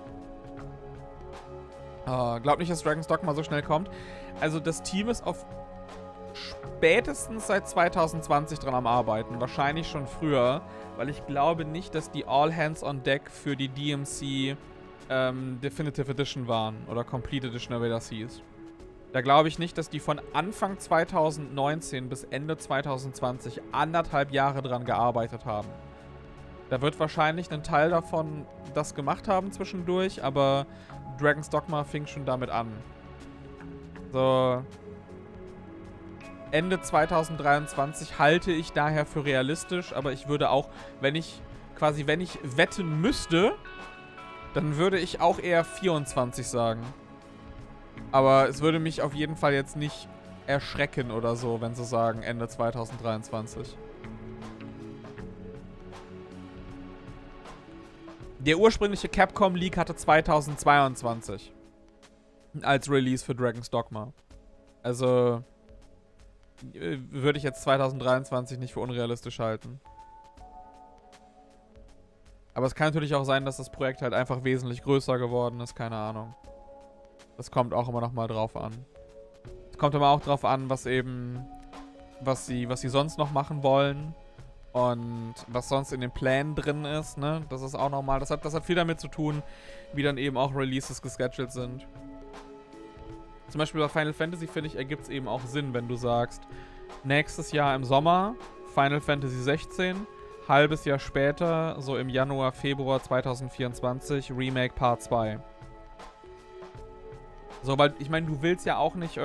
Glaub nicht, dass Dragon's Dogma so schnell kommt. Also das Team ist auf spätestens seit 2020 dran am Arbeiten. Wahrscheinlich schon früher. Weil ich glaube nicht, dass die All Hands on Deck für die DMC Definitive Edition waren. Oder Complete Edition, wie das hieß. Da glaube ich nicht, dass die von Anfang 2019 bis Ende 2020 1,5 Jahre dran gearbeitet haben. Da wird wahrscheinlich ein Teil davon das gemacht haben zwischendurch, aber Dragon's Dogma fing schon damit an. So. Ende 2023 halte ich daher für realistisch, aber ich würde auch, wenn ich wetten müsste, dann würde ich auch eher 24 sagen. Aber es würde mich auf jeden Fall jetzt nicht erschrecken oder so, wenn sie sagen Ende 2023. Der ursprüngliche Capcom Leak hatte 2022 als Release für Dragon's Dogma. Also würde ich jetzt 2023 nicht für unrealistisch halten. Aber es kann natürlich auch sein, dass das Projekt halt einfach wesentlich größer geworden ist, keine Ahnung. Das kommt auch immer noch mal drauf an. Es kommt immer auch drauf an, was sie sonst noch machen wollen. Und was sonst in den Plänen drin ist, ne? Das ist auch nochmal, das hat viel damit zu tun, wie dann eben auch Releases gescheduled sind. Zum Beispiel bei Final Fantasy, finde ich, ergibt es eben auch Sinn, wenn du sagst, nächstes Jahr im Sommer Final Fantasy 16, halbes Jahr später, so im Januar, Februar 2024, Remake Part 2. So, weil, ich meine, du willst ja auch nicht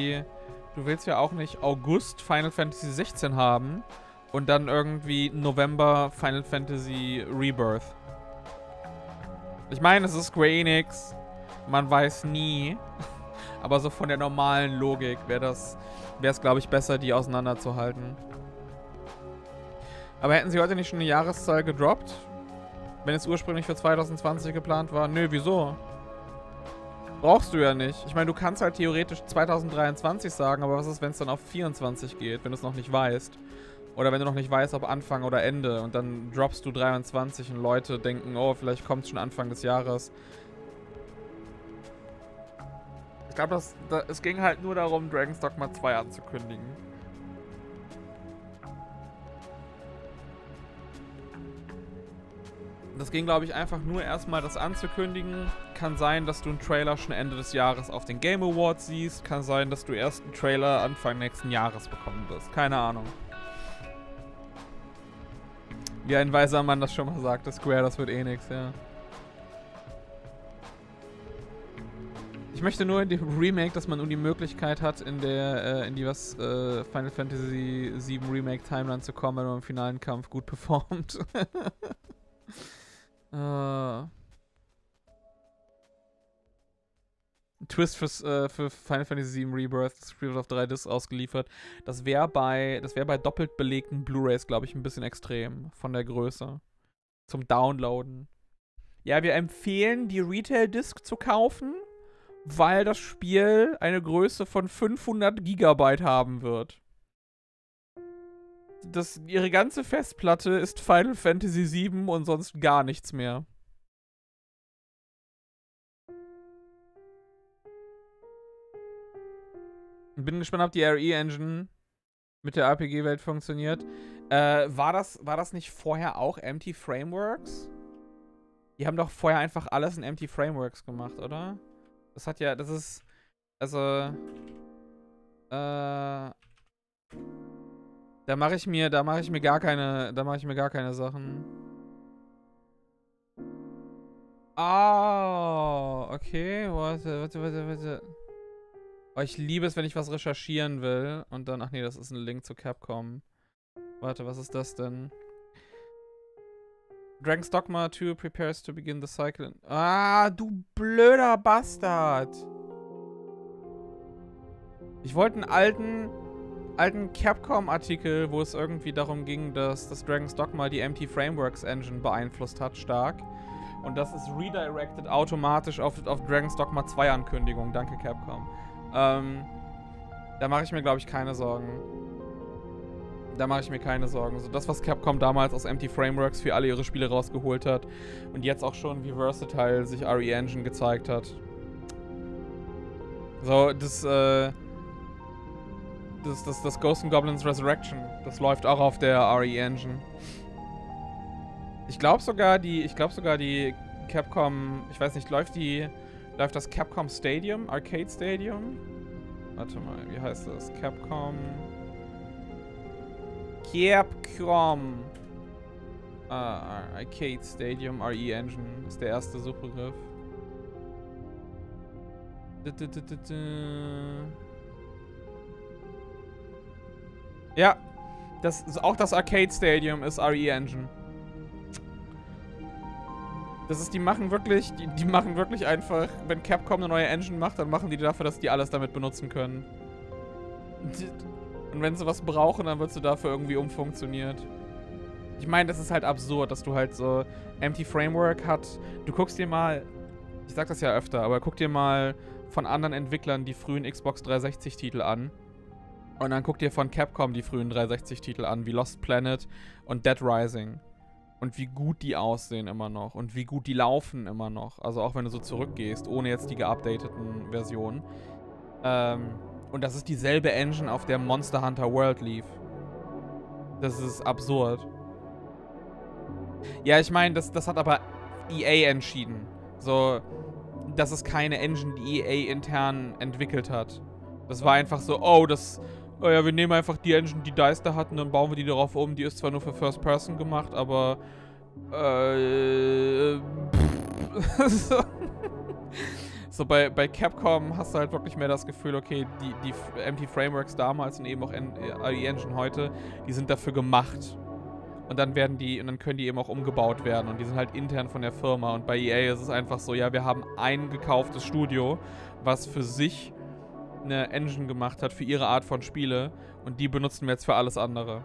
August Final Fantasy 16 haben und dann irgendwie November Final Fantasy Rebirth. Ich meine, es ist Square Enix, man weiß nie, aber so von der normalen Logik wäre es, glaube ich, besser, die auseinanderzuhalten. Aber hätten sie heute nicht schon eine Jahreszahl gedroppt? Wenn es ursprünglich für 2020 geplant war? Nö, wieso? Brauchst du ja nicht. Ich meine, du kannst halt theoretisch 2023 sagen, aber was ist, wenn es dann auf 24 geht, wenn du es noch nicht weißt? Oder wenn du noch nicht weißt, ob Anfang oder Ende und dann droppst du 23 und Leute denken, oh, vielleicht kommt es schon Anfang des Jahres. Ich glaube, es ging halt nur darum, Dragon's Dogma 2 anzukündigen. Das ging, glaube ich, einfach nur erstmal das anzukündigen. Kann sein, dass du einen Trailer schon Ende des Jahres auf den Game Awards siehst. Kann sein, dass du erst einen Trailer Anfang nächsten Jahres bekommen wirst. Keine Ahnung. Wie ein weiser Mann das schon mal sagte, Square, das wird eh nix, ja. Ich möchte nur in dem Remake, dass man nun die Möglichkeit hat, in die Final Fantasy VII Remake Timeline zu kommen, wenn man im finalen Kampf gut performt. Twist für Final Fantasy VII Rebirth, Spirit auf 3 Discs ausgeliefert. Das wäre bei doppelt belegten Blu-rays, glaube ich, ein bisschen extrem von der Größe. Zum Downloaden. Ja, wir empfehlen, die Retail-Disc zu kaufen, weil das Spiel eine Größe von 500 Gigabyte haben wird. Ihre ganze Festplatte ist Final Fantasy VII und sonst gar nichts mehr. Bin gespannt, ob die RE-Engine mit der RPG-Welt funktioniert. War das nicht vorher auch Empty Frameworks? Die haben doch vorher einfach alles in Empty Frameworks gemacht, oder? Da mache ich mir gar keine Sachen. Oh, okay, warte. Oh, ich liebe es, wenn ich was recherchieren will und dann, ach nee, das ist ein Link zu Capcom. Warte, was ist das denn? Dragon's Dogma 2 prepares to begin the cycle. Ah, du blöder Bastard! Ich wollte einen alten Capcom-Artikel, wo es irgendwie darum ging, dass das Dragon's Dogma die Empty Frameworks Engine beeinflusst hat, stark. Und das ist redirected automatisch auf Dragon's Dogma 2 Ankündigung. Danke, Capcom. Da mache ich mir, glaube ich, keine Sorgen. Also das, was Capcom damals aus Empty Frameworks für alle ihre Spiele rausgeholt hat und jetzt auch schon, wie versatile sich RE Engine gezeigt hat. So, das Ghosts and Goblins Resurrection, das läuft auch auf der RE Engine. Ich glaube sogar die Capcom, ich weiß nicht, läuft das Capcom Stadium, Arcade Stadium? Warte mal, wie heißt das? Capcom Arcade Stadium RE Engine ist der erste Suchbegriff. Ja, auch das Arcade Stadium ist RE Engine. Die machen wirklich einfach, wenn Capcom eine neue Engine macht, dann machen die dafür, dass die alles damit benutzen können. Und wenn sie was brauchen, dann wird sie dafür irgendwie umfunktioniert. Ich meine, das ist halt absurd, dass du halt so Empty Framework hat. Du guckst dir mal, ich sag das ja öfter, aber guck dir mal von anderen Entwicklern die frühen Xbox 360-Titel an. Und dann guck dir von Capcom die frühen 360-Titel an, wie Lost Planet und Dead Rising. Und wie gut die aussehen immer noch. Und wie gut die laufen immer noch. Also auch wenn du so zurückgehst, ohne jetzt die geupdateten Versionen. Und das ist dieselbe Engine, auf der Monster Hunter World lief. Das ist absurd. Ja, ich meine, das hat aber EA entschieden. So, das ist keine Engine, die EA intern entwickelt hat. Das war einfach so, oh ja, wir nehmen einfach die Engine, die DICE da hatten, dann bauen wir die darauf um. Die ist zwar nur für First Person gemacht, aber so bei Capcom hast du halt wirklich mehr das Gefühl, okay, die MT Frameworks damals und eben auch die Engine heute, die sind dafür gemacht. Und dann können die eben auch umgebaut werden und die sind halt intern von der Firma. Und bei EA ist es einfach so, ja, wir haben ein gekauftes Studio, was für sich eine Engine gemacht hat für ihre Art von Spiele und die benutzen wir jetzt für alles andere.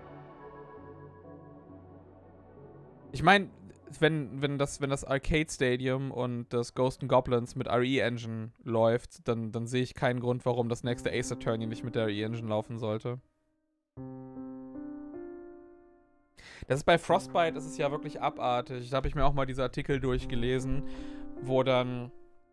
Ich meine, wenn das Arcade Stadium und das Ghosts 'n Goblins mit RE Engine läuft, dann sehe ich keinen Grund, warum das nächste Ace Attorney nicht mit der RE Engine laufen sollte. Das ist bei Frostbite, das ist ja wirklich abartig. Da habe ich mir auch mal diese Artikel durchgelesen, wo dann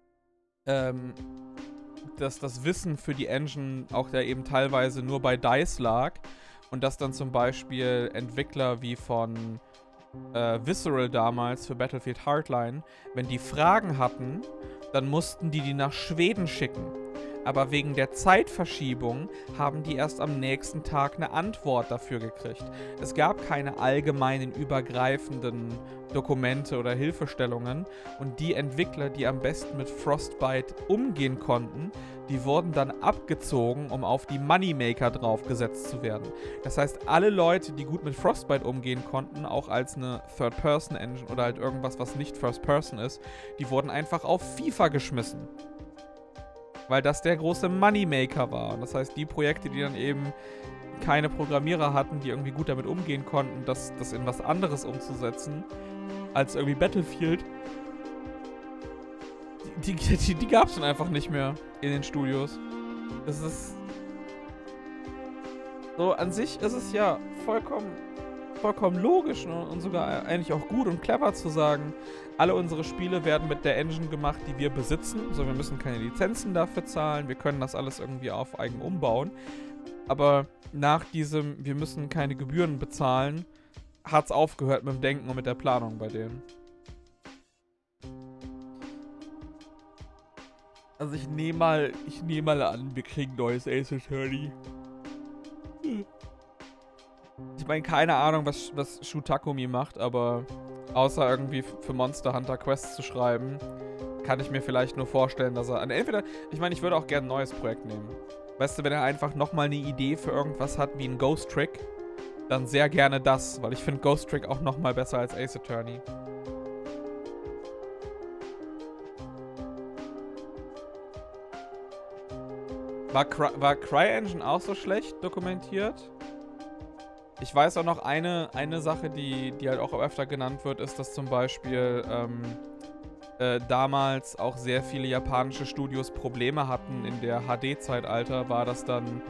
dass das Wissen für die Engine auch da eben teilweise nur bei DICE lag und dass dann zum Beispiel Entwickler wie von Visceral damals für Battlefield Hardline, wenn die Fragen hatten, dann mussten die nach Schweden schicken. Aber wegen der Zeitverschiebung haben die erst am nächsten Tag eine Antwort dafür gekriegt. Es gab keine allgemeinen, übergreifenden Dokumente oder Hilfestellungen und die Entwickler, die am besten mit Frostbite umgehen konnten, die wurden dann abgezogen, um auf die Moneymaker draufgesetzt zu werden. Das heißt, alle Leute, die gut mit Frostbite umgehen konnten, auch als eine Third-Person-Engine oder halt irgendwas, was nicht First-Person ist, die wurden einfach auf FIFA geschmissen. Weil das der große Moneymaker war. Und das heißt, die Projekte, die dann eben keine Programmierer hatten, die irgendwie gut damit umgehen konnten, das in was anderes umzusetzen, als irgendwie Battlefield, die gab es dann einfach nicht mehr in den Studios. Das ist so, an sich ist es ja vollkommen logisch, ne? Und sogar eigentlich auch gut und clever zu sagen, alle unsere Spiele werden mit der Engine gemacht, die wir besitzen. So, wir müssen keine Lizenzen dafür zahlen, wir können das alles irgendwie auf eigen umbauen. Aber nach diesem, wir müssen keine Gebühren bezahlen, hat es aufgehört mit dem Denken und mit der Planung bei denen. Also ich nehme mal an, wir kriegen neues Ace Attorney. Ich meine, keine Ahnung, was Shu Takumi macht, aber außer irgendwie für Monster Hunter Quests zu schreiben, kann ich mir vielleicht nur vorstellen, dass er... Entweder, ich meine, ich würde auch gerne ein neues Projekt nehmen. Weißt du, wenn er einfach nochmal eine Idee für irgendwas hat wie ein Ghost Trick, dann sehr gerne das, weil ich finde Ghost Trick auch nochmal besser als Ace Attorney. War CryEngine auch so schlecht dokumentiert? Ich weiß auch noch eine Sache, die halt auch öfter genannt wird, ist, dass zum Beispiel damals auch sehr viele japanische Studios Probleme hatten in der HD-Zeitalter, war das dann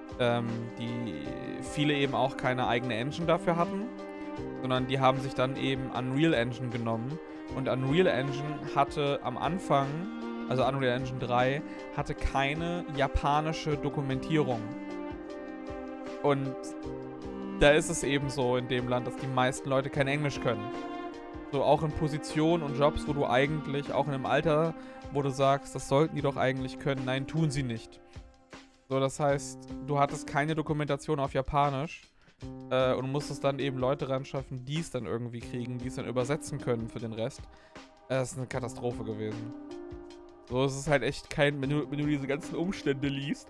viele eben auch keine eigene Engine dafür hatten, sondern die haben sich dann eben Unreal Engine genommen und Unreal Engine hatte am Anfang, also Unreal Engine 3, hatte keine japanische Dokumentierung. Und da ist es eben so in dem Land, dass die meisten Leute kein Englisch können. So auch in Positionen und Jobs, wo du eigentlich, auch in einem Alter, wo du sagst, das sollten die doch eigentlich können, nein, tun sie nicht. So, das heißt, du hattest keine Dokumentation auf Japanisch und musstest dann eben Leute ran schaffen, die es dann irgendwie kriegen, die es dann übersetzen können für den Rest. Das ist eine Katastrophe gewesen. So, es ist halt echt kein, wenn du diese ganzen Umstände liest.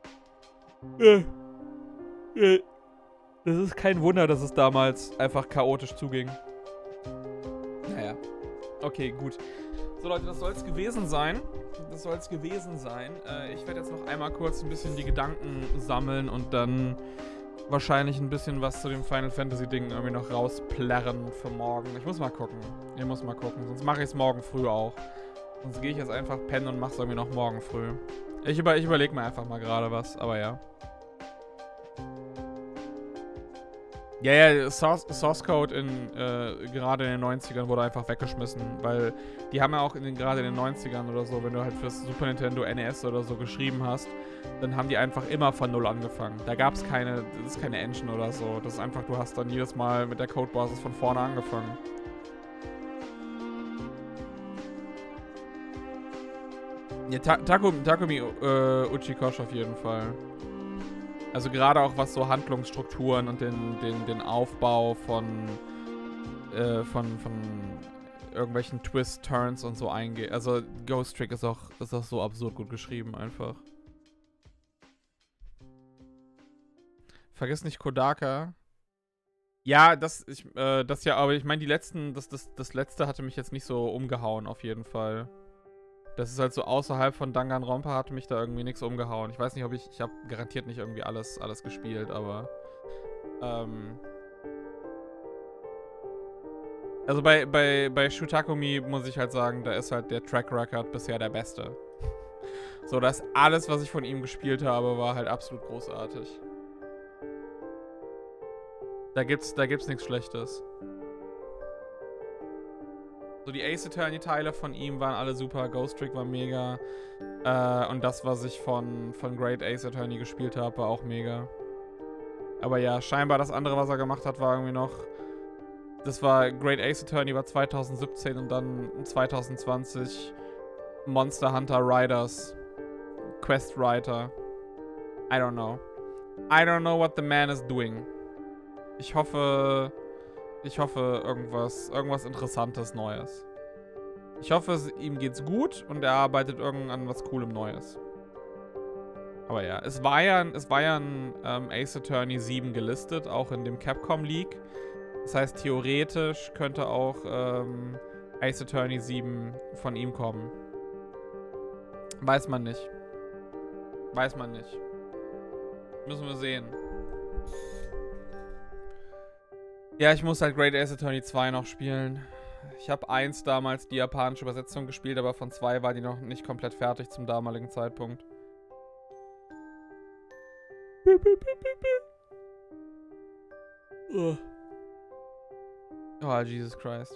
Das ist kein Wunder, dass es damals einfach chaotisch zuging. Naja. Okay, gut. So Leute, das soll es gewesen sein. Ich werde jetzt noch einmal kurz ein bisschen die Gedanken sammeln und dann wahrscheinlich ein bisschen was zu dem Final Fantasy Ding irgendwie noch rausplärren für morgen. Ich muss mal gucken. Sonst mache ich es morgen früh auch. Sonst gehe ich jetzt einfach pennen und mache es irgendwie noch morgen früh. Ich überlege mir einfach mal gerade was, aber ja. Ja, Source Code gerade in den 90ern wurde einfach weggeschmissen, weil die haben ja auch gerade in den 90ern oder so, wenn du halt fürs Super Nintendo, NES oder so geschrieben hast, dann haben die einfach immer von Null angefangen. Da gab es das ist keine Engine oder so. Das ist einfach, du hast dann jedes Mal mit der Codebasis von vorne angefangen. Ja, Takumi Uchikoshi auf jeden Fall. Also gerade auch was so Handlungsstrukturen und den Aufbau von irgendwelchen Twists, Turns und so eingeht. Also Ghost Trick ist auch so absurd gut geschrieben einfach. Vergiss nicht Kodaka. Ja, das ja, aber ich meine die letzten, das letzte hatte mich jetzt nicht so umgehauen auf jeden Fall. Das ist halt so außerhalb von Danganronpa hatte mich da irgendwie nichts umgehauen. Ich weiß nicht, ob ich habe garantiert nicht irgendwie alles gespielt, aber also bei Shutakumi muss ich halt sagen, da ist halt der Track Record bisher der beste. So, dass alles, was ich von ihm gespielt habe, war halt absolut großartig. Da gibt's nichts Schlechtes. So, die Ace Attorney-Teile von ihm waren alle super. Ghost Trick war mega. Und das, was ich von Great Ace Attorney gespielt habe, war auch mega. Aber ja, scheinbar das andere, was er gemacht hat, war irgendwie noch... Das war Great Ace Attorney war 2017 und dann 2020 Monster Hunter Riders Quest Writer. I don't know. I don't know what the man is doing. Ich hoffe irgendwas Interessantes Neues. Ich hoffe, ihm geht's gut und er arbeitet an was Coolem Neues. Aber ja, es war ja ein Ace Attorney 7 gelistet, auch in dem Capcom League. Das heißt, theoretisch könnte auch Ace Attorney 7 von ihm kommen. Weiß man nicht. Weiß man nicht. Müssen wir sehen. Ja, ich muss halt Great Ace Attorney 2 noch spielen. Ich habe 1 damals die japanische Übersetzung gespielt, aber von 2 war die noch nicht komplett fertig zum damaligen Zeitpunkt. Oh, Jesus Christ.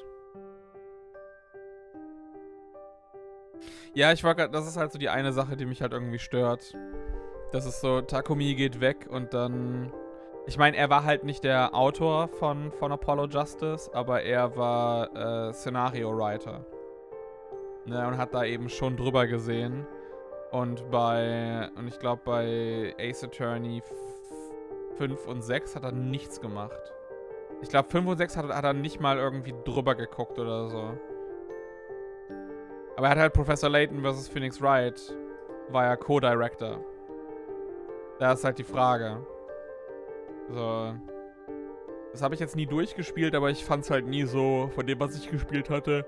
Ja, das ist halt so die eine Sache, die mich halt irgendwie stört. Das ist so, Takumi geht weg und dann... Ich meine, er war halt nicht der Autor von Apollo Justice, aber er war Szenario-Writer. Ne, und hat da eben schon drüber gesehen. Und ich glaube, bei Ace Attorney 5 und 6 hat er nichts gemacht. Ich glaube, 5 und 6 hat er nicht mal irgendwie drüber geguckt oder so. Aber er hat halt Professor Layton vs. Phoenix Wright, war ja Co-Director. Da ist halt die Frage. So. Das habe ich jetzt nie durchgespielt, aber ich fand es halt nie so, von dem, was ich gespielt hatte,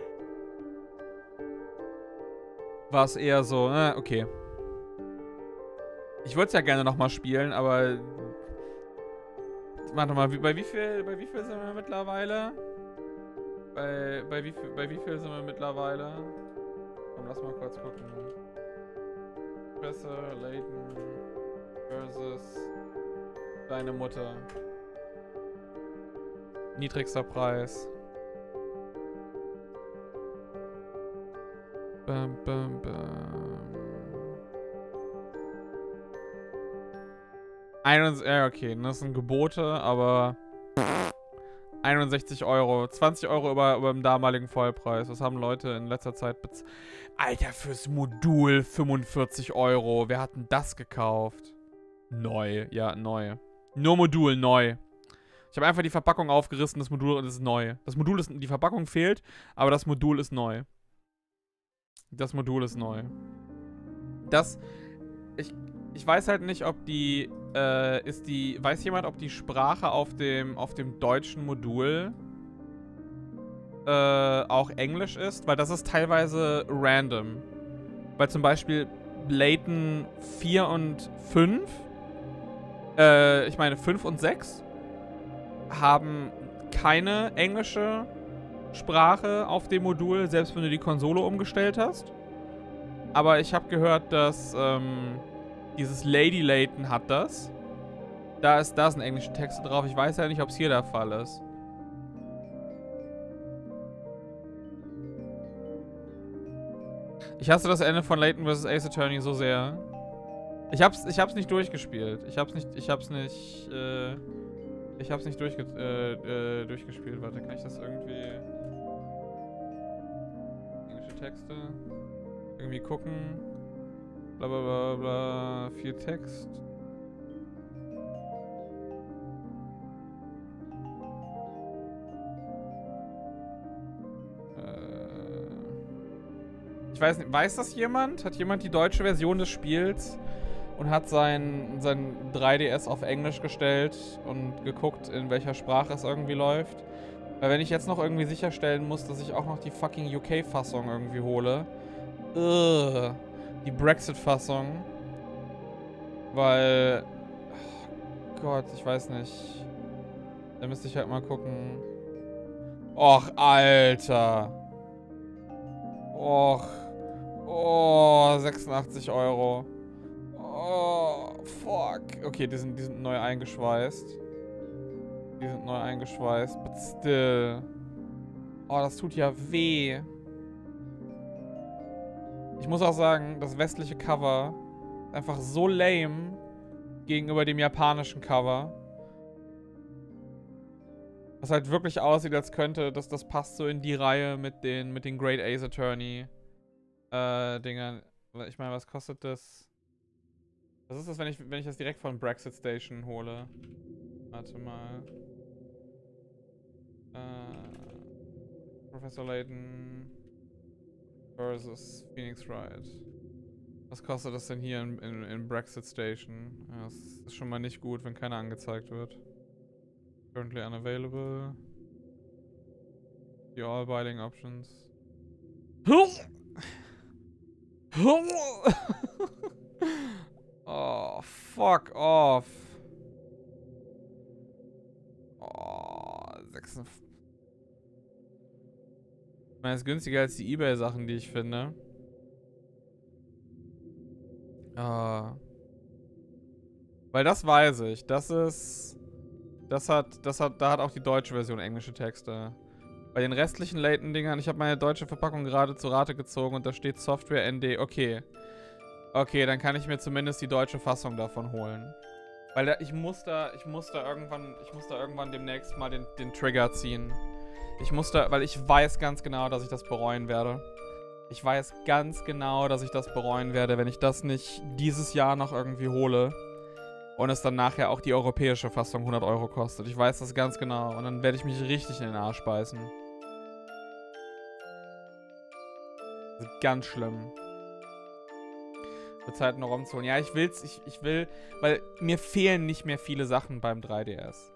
war es eher so, okay. Ich würde es ja gerne nochmal spielen, aber... Warte mal, bei wie viel sind wir mittlerweile? Bei wie viel sind wir mittlerweile? Komm, lass mal kurz gucken. Professor Layton versus deine Mutter. Niedrigster Preis. Bam, bam, bam. Ja, okay, das sind Gebote, aber 61 Euro. 20 Euro über dem damaligen Vollpreis. Was haben Leute in letzter Zeit bezahlt? Alter, fürs Modul 45 Euro. Wer hat denn das gekauft? Neu. Ja, neu. Nur Modul, neu. Ich habe einfach die Verpackung aufgerissen, das Modul ist neu. Die Verpackung fehlt, aber das Modul ist neu. Das Modul ist neu. Ich weiß halt nicht, ob weiß jemand, ob die Sprache auf dem deutschen Modul auch Englisch ist? Weil das ist teilweise random. Weil zum Beispiel Layton 4 und 5, ich meine 5 und 6, haben keine englische Sprache auf dem Modul, selbst wenn du die Konsole umgestellt hast. Aber ich habe gehört, dass dieses Lady Layton hat das. Da sind englische Texte drauf. Ich weiß ja nicht, ob es hier der Fall ist. Ich hasse das Ende von Layton vs. Ace Attorney so sehr. Ich hab's nicht durchgespielt. Ich hab's nicht durchgespielt. Warte, kann ich das irgendwie... Englische Texte. Irgendwie gucken. Bla bla bla bla. Viel Text. Ich weiß nicht, weiß das jemand? Hat jemand die deutsche Version des Spiels und hat sein 3DS auf Englisch gestellt und geguckt, in welcher Sprache es irgendwie läuft? Weil wenn ich jetzt noch irgendwie sicherstellen muss, dass ich auch noch die fucking UK-Fassung irgendwie hole. Die Brexit-Fassung. Weil... Oh Gott, ich weiß nicht. Da müsste ich halt mal gucken. Och, Alter. Och. Oh, 86 Euro. Oh, fuck. Okay, die sind neu eingeschweißt. But still. Oh, das tut ja weh. Ich muss auch sagen, das westliche Cover ist einfach so lame gegenüber dem japanischen Cover. Was halt wirklich aussieht, als könnte, das passt so in die Reihe mit den Great Ace Attorney Dingern. Ich meine, was kostet das? Was ist das, wenn ich das direkt von Brexit Station hole? Warte mal. Professor Layton versus Phoenix Wright. Was kostet das denn hier in Brexit Station? Ja, das ist schon mal nicht gut, wenn keiner angezeigt wird. Currently unavailable. The all binding options. Oh, fuck off. Oh, 56. Ich meine, es ist günstiger als die eBay-Sachen, die ich finde. Weil das weiß ich. Da hat auch die deutsche Version englische Texte. Bei den restlichen Layton-Dingern, ich habe meine deutsche Verpackung gerade zu Rate gezogen und da steht Software ND. Okay. Okay, dann kann ich mir zumindest die deutsche Fassung davon holen. Weil ich muss da irgendwann demnächst mal den Trigger ziehen. Weil ich weiß ganz genau, dass ich das bereuen werde. Ich weiß ganz genau, dass ich das bereuen werde, wenn ich das nicht dieses Jahr noch irgendwie hole. Und es dann nachher auch die europäische Fassung 100 Euro kostet. Ich weiß das ganz genau. Und dann werde ich mich richtig in den Arsch beißen. Das ist ganz schlimm. Wird Zeit noch rumzuholen. Ja, ich will, weil mir fehlen nicht mehr viele Sachen beim 3DS.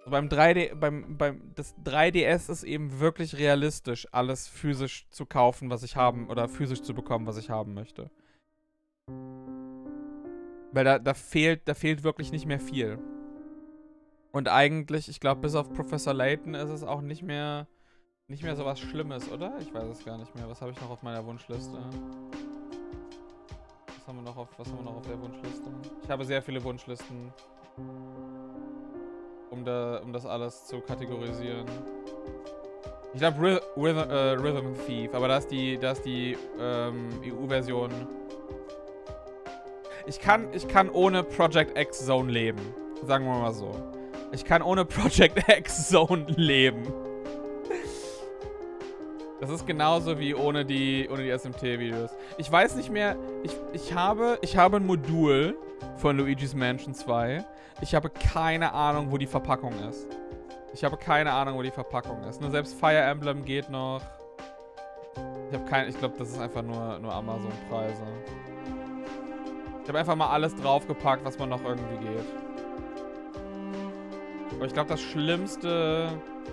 Das 3DS ist eben wirklich realistisch, alles physisch zu kaufen, was ich haben, oder physisch zu bekommen, was ich haben möchte. Weil da fehlt wirklich nicht mehr viel. Und eigentlich, ich glaube, bis auf Professor Layton ist es auch nicht mehr so was Schlimmes, oder? Ich weiß es gar nicht mehr. Was habe ich noch auf meiner Wunschliste? Was haben wir noch auf der Wunschliste? Ich habe sehr viele Wunschlisten. Um das alles zu kategorisieren. Ich glaube Rhythm Thief, aber da ist die EU-Version. Ich kann ohne Project X Zone leben. Sagen wir mal so. Ich kann ohne Project X Zone leben. Das ist genauso wie ohne die SMT-Videos. Ich weiß nicht mehr. Ich habe ein Modul von Luigi's Mansion 2. Ich habe keine Ahnung, wo die Verpackung ist. Nur selbst Fire Emblem geht noch. Ich glaube, das ist einfach nur Amazon-Preise. Ich habe einfach mal alles draufgepackt, was man noch irgendwie geht. Aber ich glaube, das Schlimmste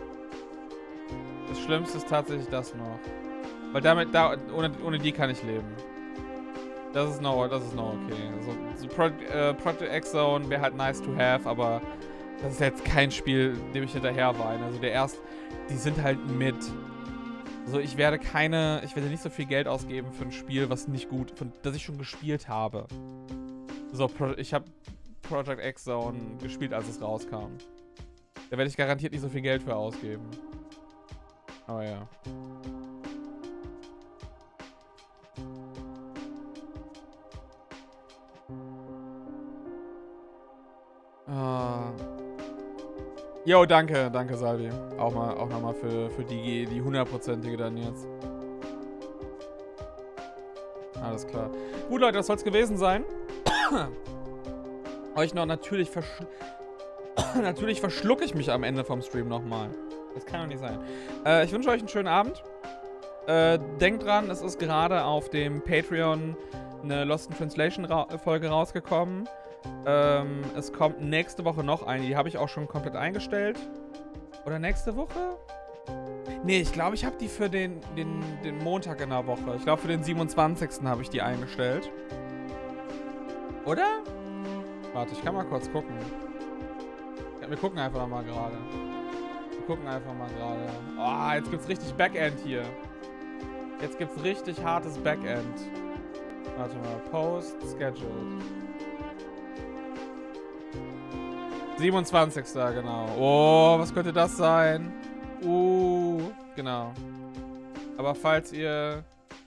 ist tatsächlich das noch. Weil ohne die kann ich leben. Das ist noch okay. So Project X Zone wäre halt nice to have, aber das ist jetzt kein Spiel, dem ich hinterher weine. Also die sind halt mit. Also ich werde nicht so viel Geld ausgeben für ein Spiel, was nicht gut, das ich schon gespielt habe. So, ich habe Project X Zone gespielt, als es rauskam. Da werde ich garantiert nicht so viel Geld für ausgeben. Aber ja. Jo, danke, Salvi. Auch nochmal für die 100%ige dann jetzt. Alles klar. Gut, Leute, das soll es gewesen sein. Euch noch natürlich verschlucke ich mich am Ende vom Stream nochmal. Das kann doch nicht sein. Ich wünsche euch einen schönen Abend. Denkt dran, es ist gerade auf dem Patreon eine Lost in Translation Folge rausgekommen. Es kommt nächste Woche noch eine. Die habe ich auch schon komplett eingestellt. Oder nächste Woche? Nee, ich glaube, ich habe die für den Montag in der Woche. Ich glaube, für den 27. habe ich die eingestellt. Oder? Warte, ich kann mal kurz gucken. Wir gucken einfach mal gerade. Oh, jetzt gibt's richtig Backend hier. Jetzt gibt's richtig hartes Backend. Warte mal. Post scheduled. 27. genau. Oh, was könnte das sein? Genau. Aber falls ihr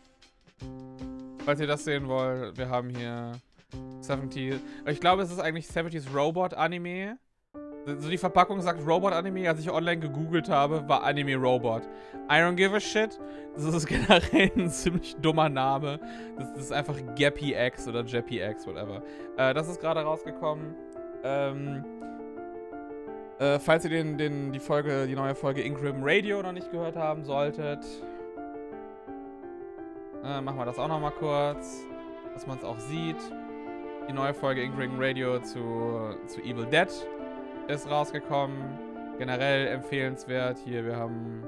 das sehen wollt, wir haben hier 70. Ich glaube, es ist eigentlich 70s Robot Anime. So die Verpackung sagt Robot Anime. Als ich online gegoogelt habe, war Anime Robot. I don't give a shit. Das ist generell ein ziemlich dummer Name. Das ist einfach Gappy X oder Jeppy X, whatever. Das ist gerade rausgekommen. Falls ihr die neue Folge Ingram Radio noch nicht gehört haben solltet, machen wir das auch nochmal kurz, dass man es auch sieht. Die neue Folge Ingram Radio zu Evil Dead ist rausgekommen. Generell empfehlenswert. Hier, wir haben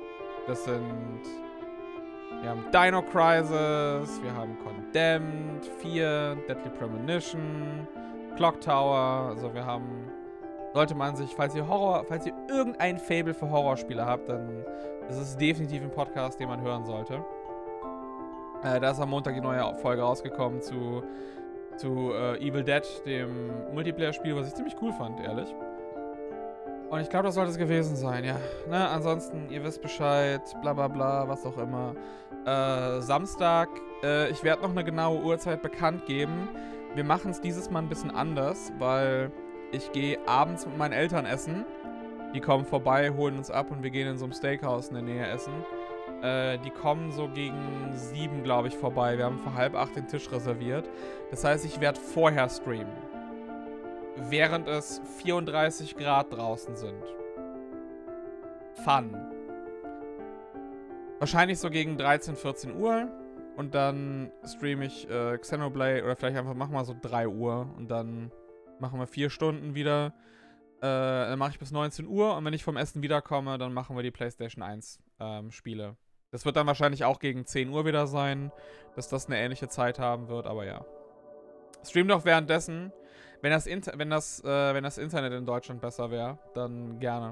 Dino Crisis, wir haben Condemned, 4, Deadly Premonition, Clock Tower, also wir haben... Sollte man sich, falls ihr irgendein Faible für Horrorspiele habt, dann ist es definitiv ein Podcast, den man hören sollte. Da ist am Montag die neue Folge rausgekommen zu Evil Dead, dem Multiplayer-Spiel, was ich ziemlich cool fand, ehrlich. Und ich glaube, das sollte es gewesen sein, ja. Ne? Ansonsten, ihr wisst Bescheid, bla bla bla, was auch immer. Samstag, ich werde noch eine genaue Uhrzeit bekannt geben. Wir machen es dieses Mal ein bisschen anders, weil... Ich gehe abends mit meinen Eltern essen. Die kommen vorbei, holen uns ab und wir gehen in so einem Steakhouse in der Nähe essen. Die kommen so gegen 7, glaube ich, vorbei. Wir haben für 7:30 den Tisch reserviert. Das heißt, ich werde vorher streamen. Während es 34 Grad draußen sind. Fun. Wahrscheinlich so gegen 13, 14 Uhr. Und dann streame ich Xenoblade oder vielleicht einfach machen wir so 3 Uhr und dann... Machen wir 4 Stunden wieder. Dann mache ich bis 19 Uhr. Und wenn ich vom Essen wiederkomme, dann machen wir die PlayStation 1 Spiele. Das wird dann wahrscheinlich auch gegen 10 Uhr wieder sein, dass das eine ähnliche Zeit haben wird. Aber ja. Stream doch währenddessen. Wenn das Internet in Deutschland besser wäre, dann gerne.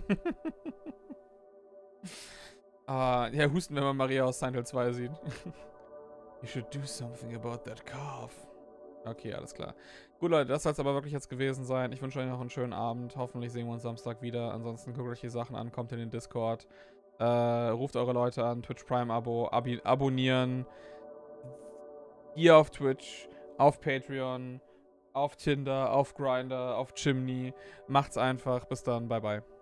Ja, husten, wenn man Maria aus Silent Hill 2 sieht. You should do something about that cough. Okay, alles klar. Gut, Leute, das soll es aber wirklich jetzt gewesen sein. Ich wünsche euch noch einen schönen Abend. Hoffentlich sehen wir uns Samstag wieder. Ansonsten guckt euch die Sachen an, kommt in den Discord. Ruft eure Leute an, Twitch Prime Abo, abonnieren. Hier auf Twitch, auf Patreon, auf Tinder, auf Grindr, auf Chimney. Macht's einfach. Bis dann. Bye, bye.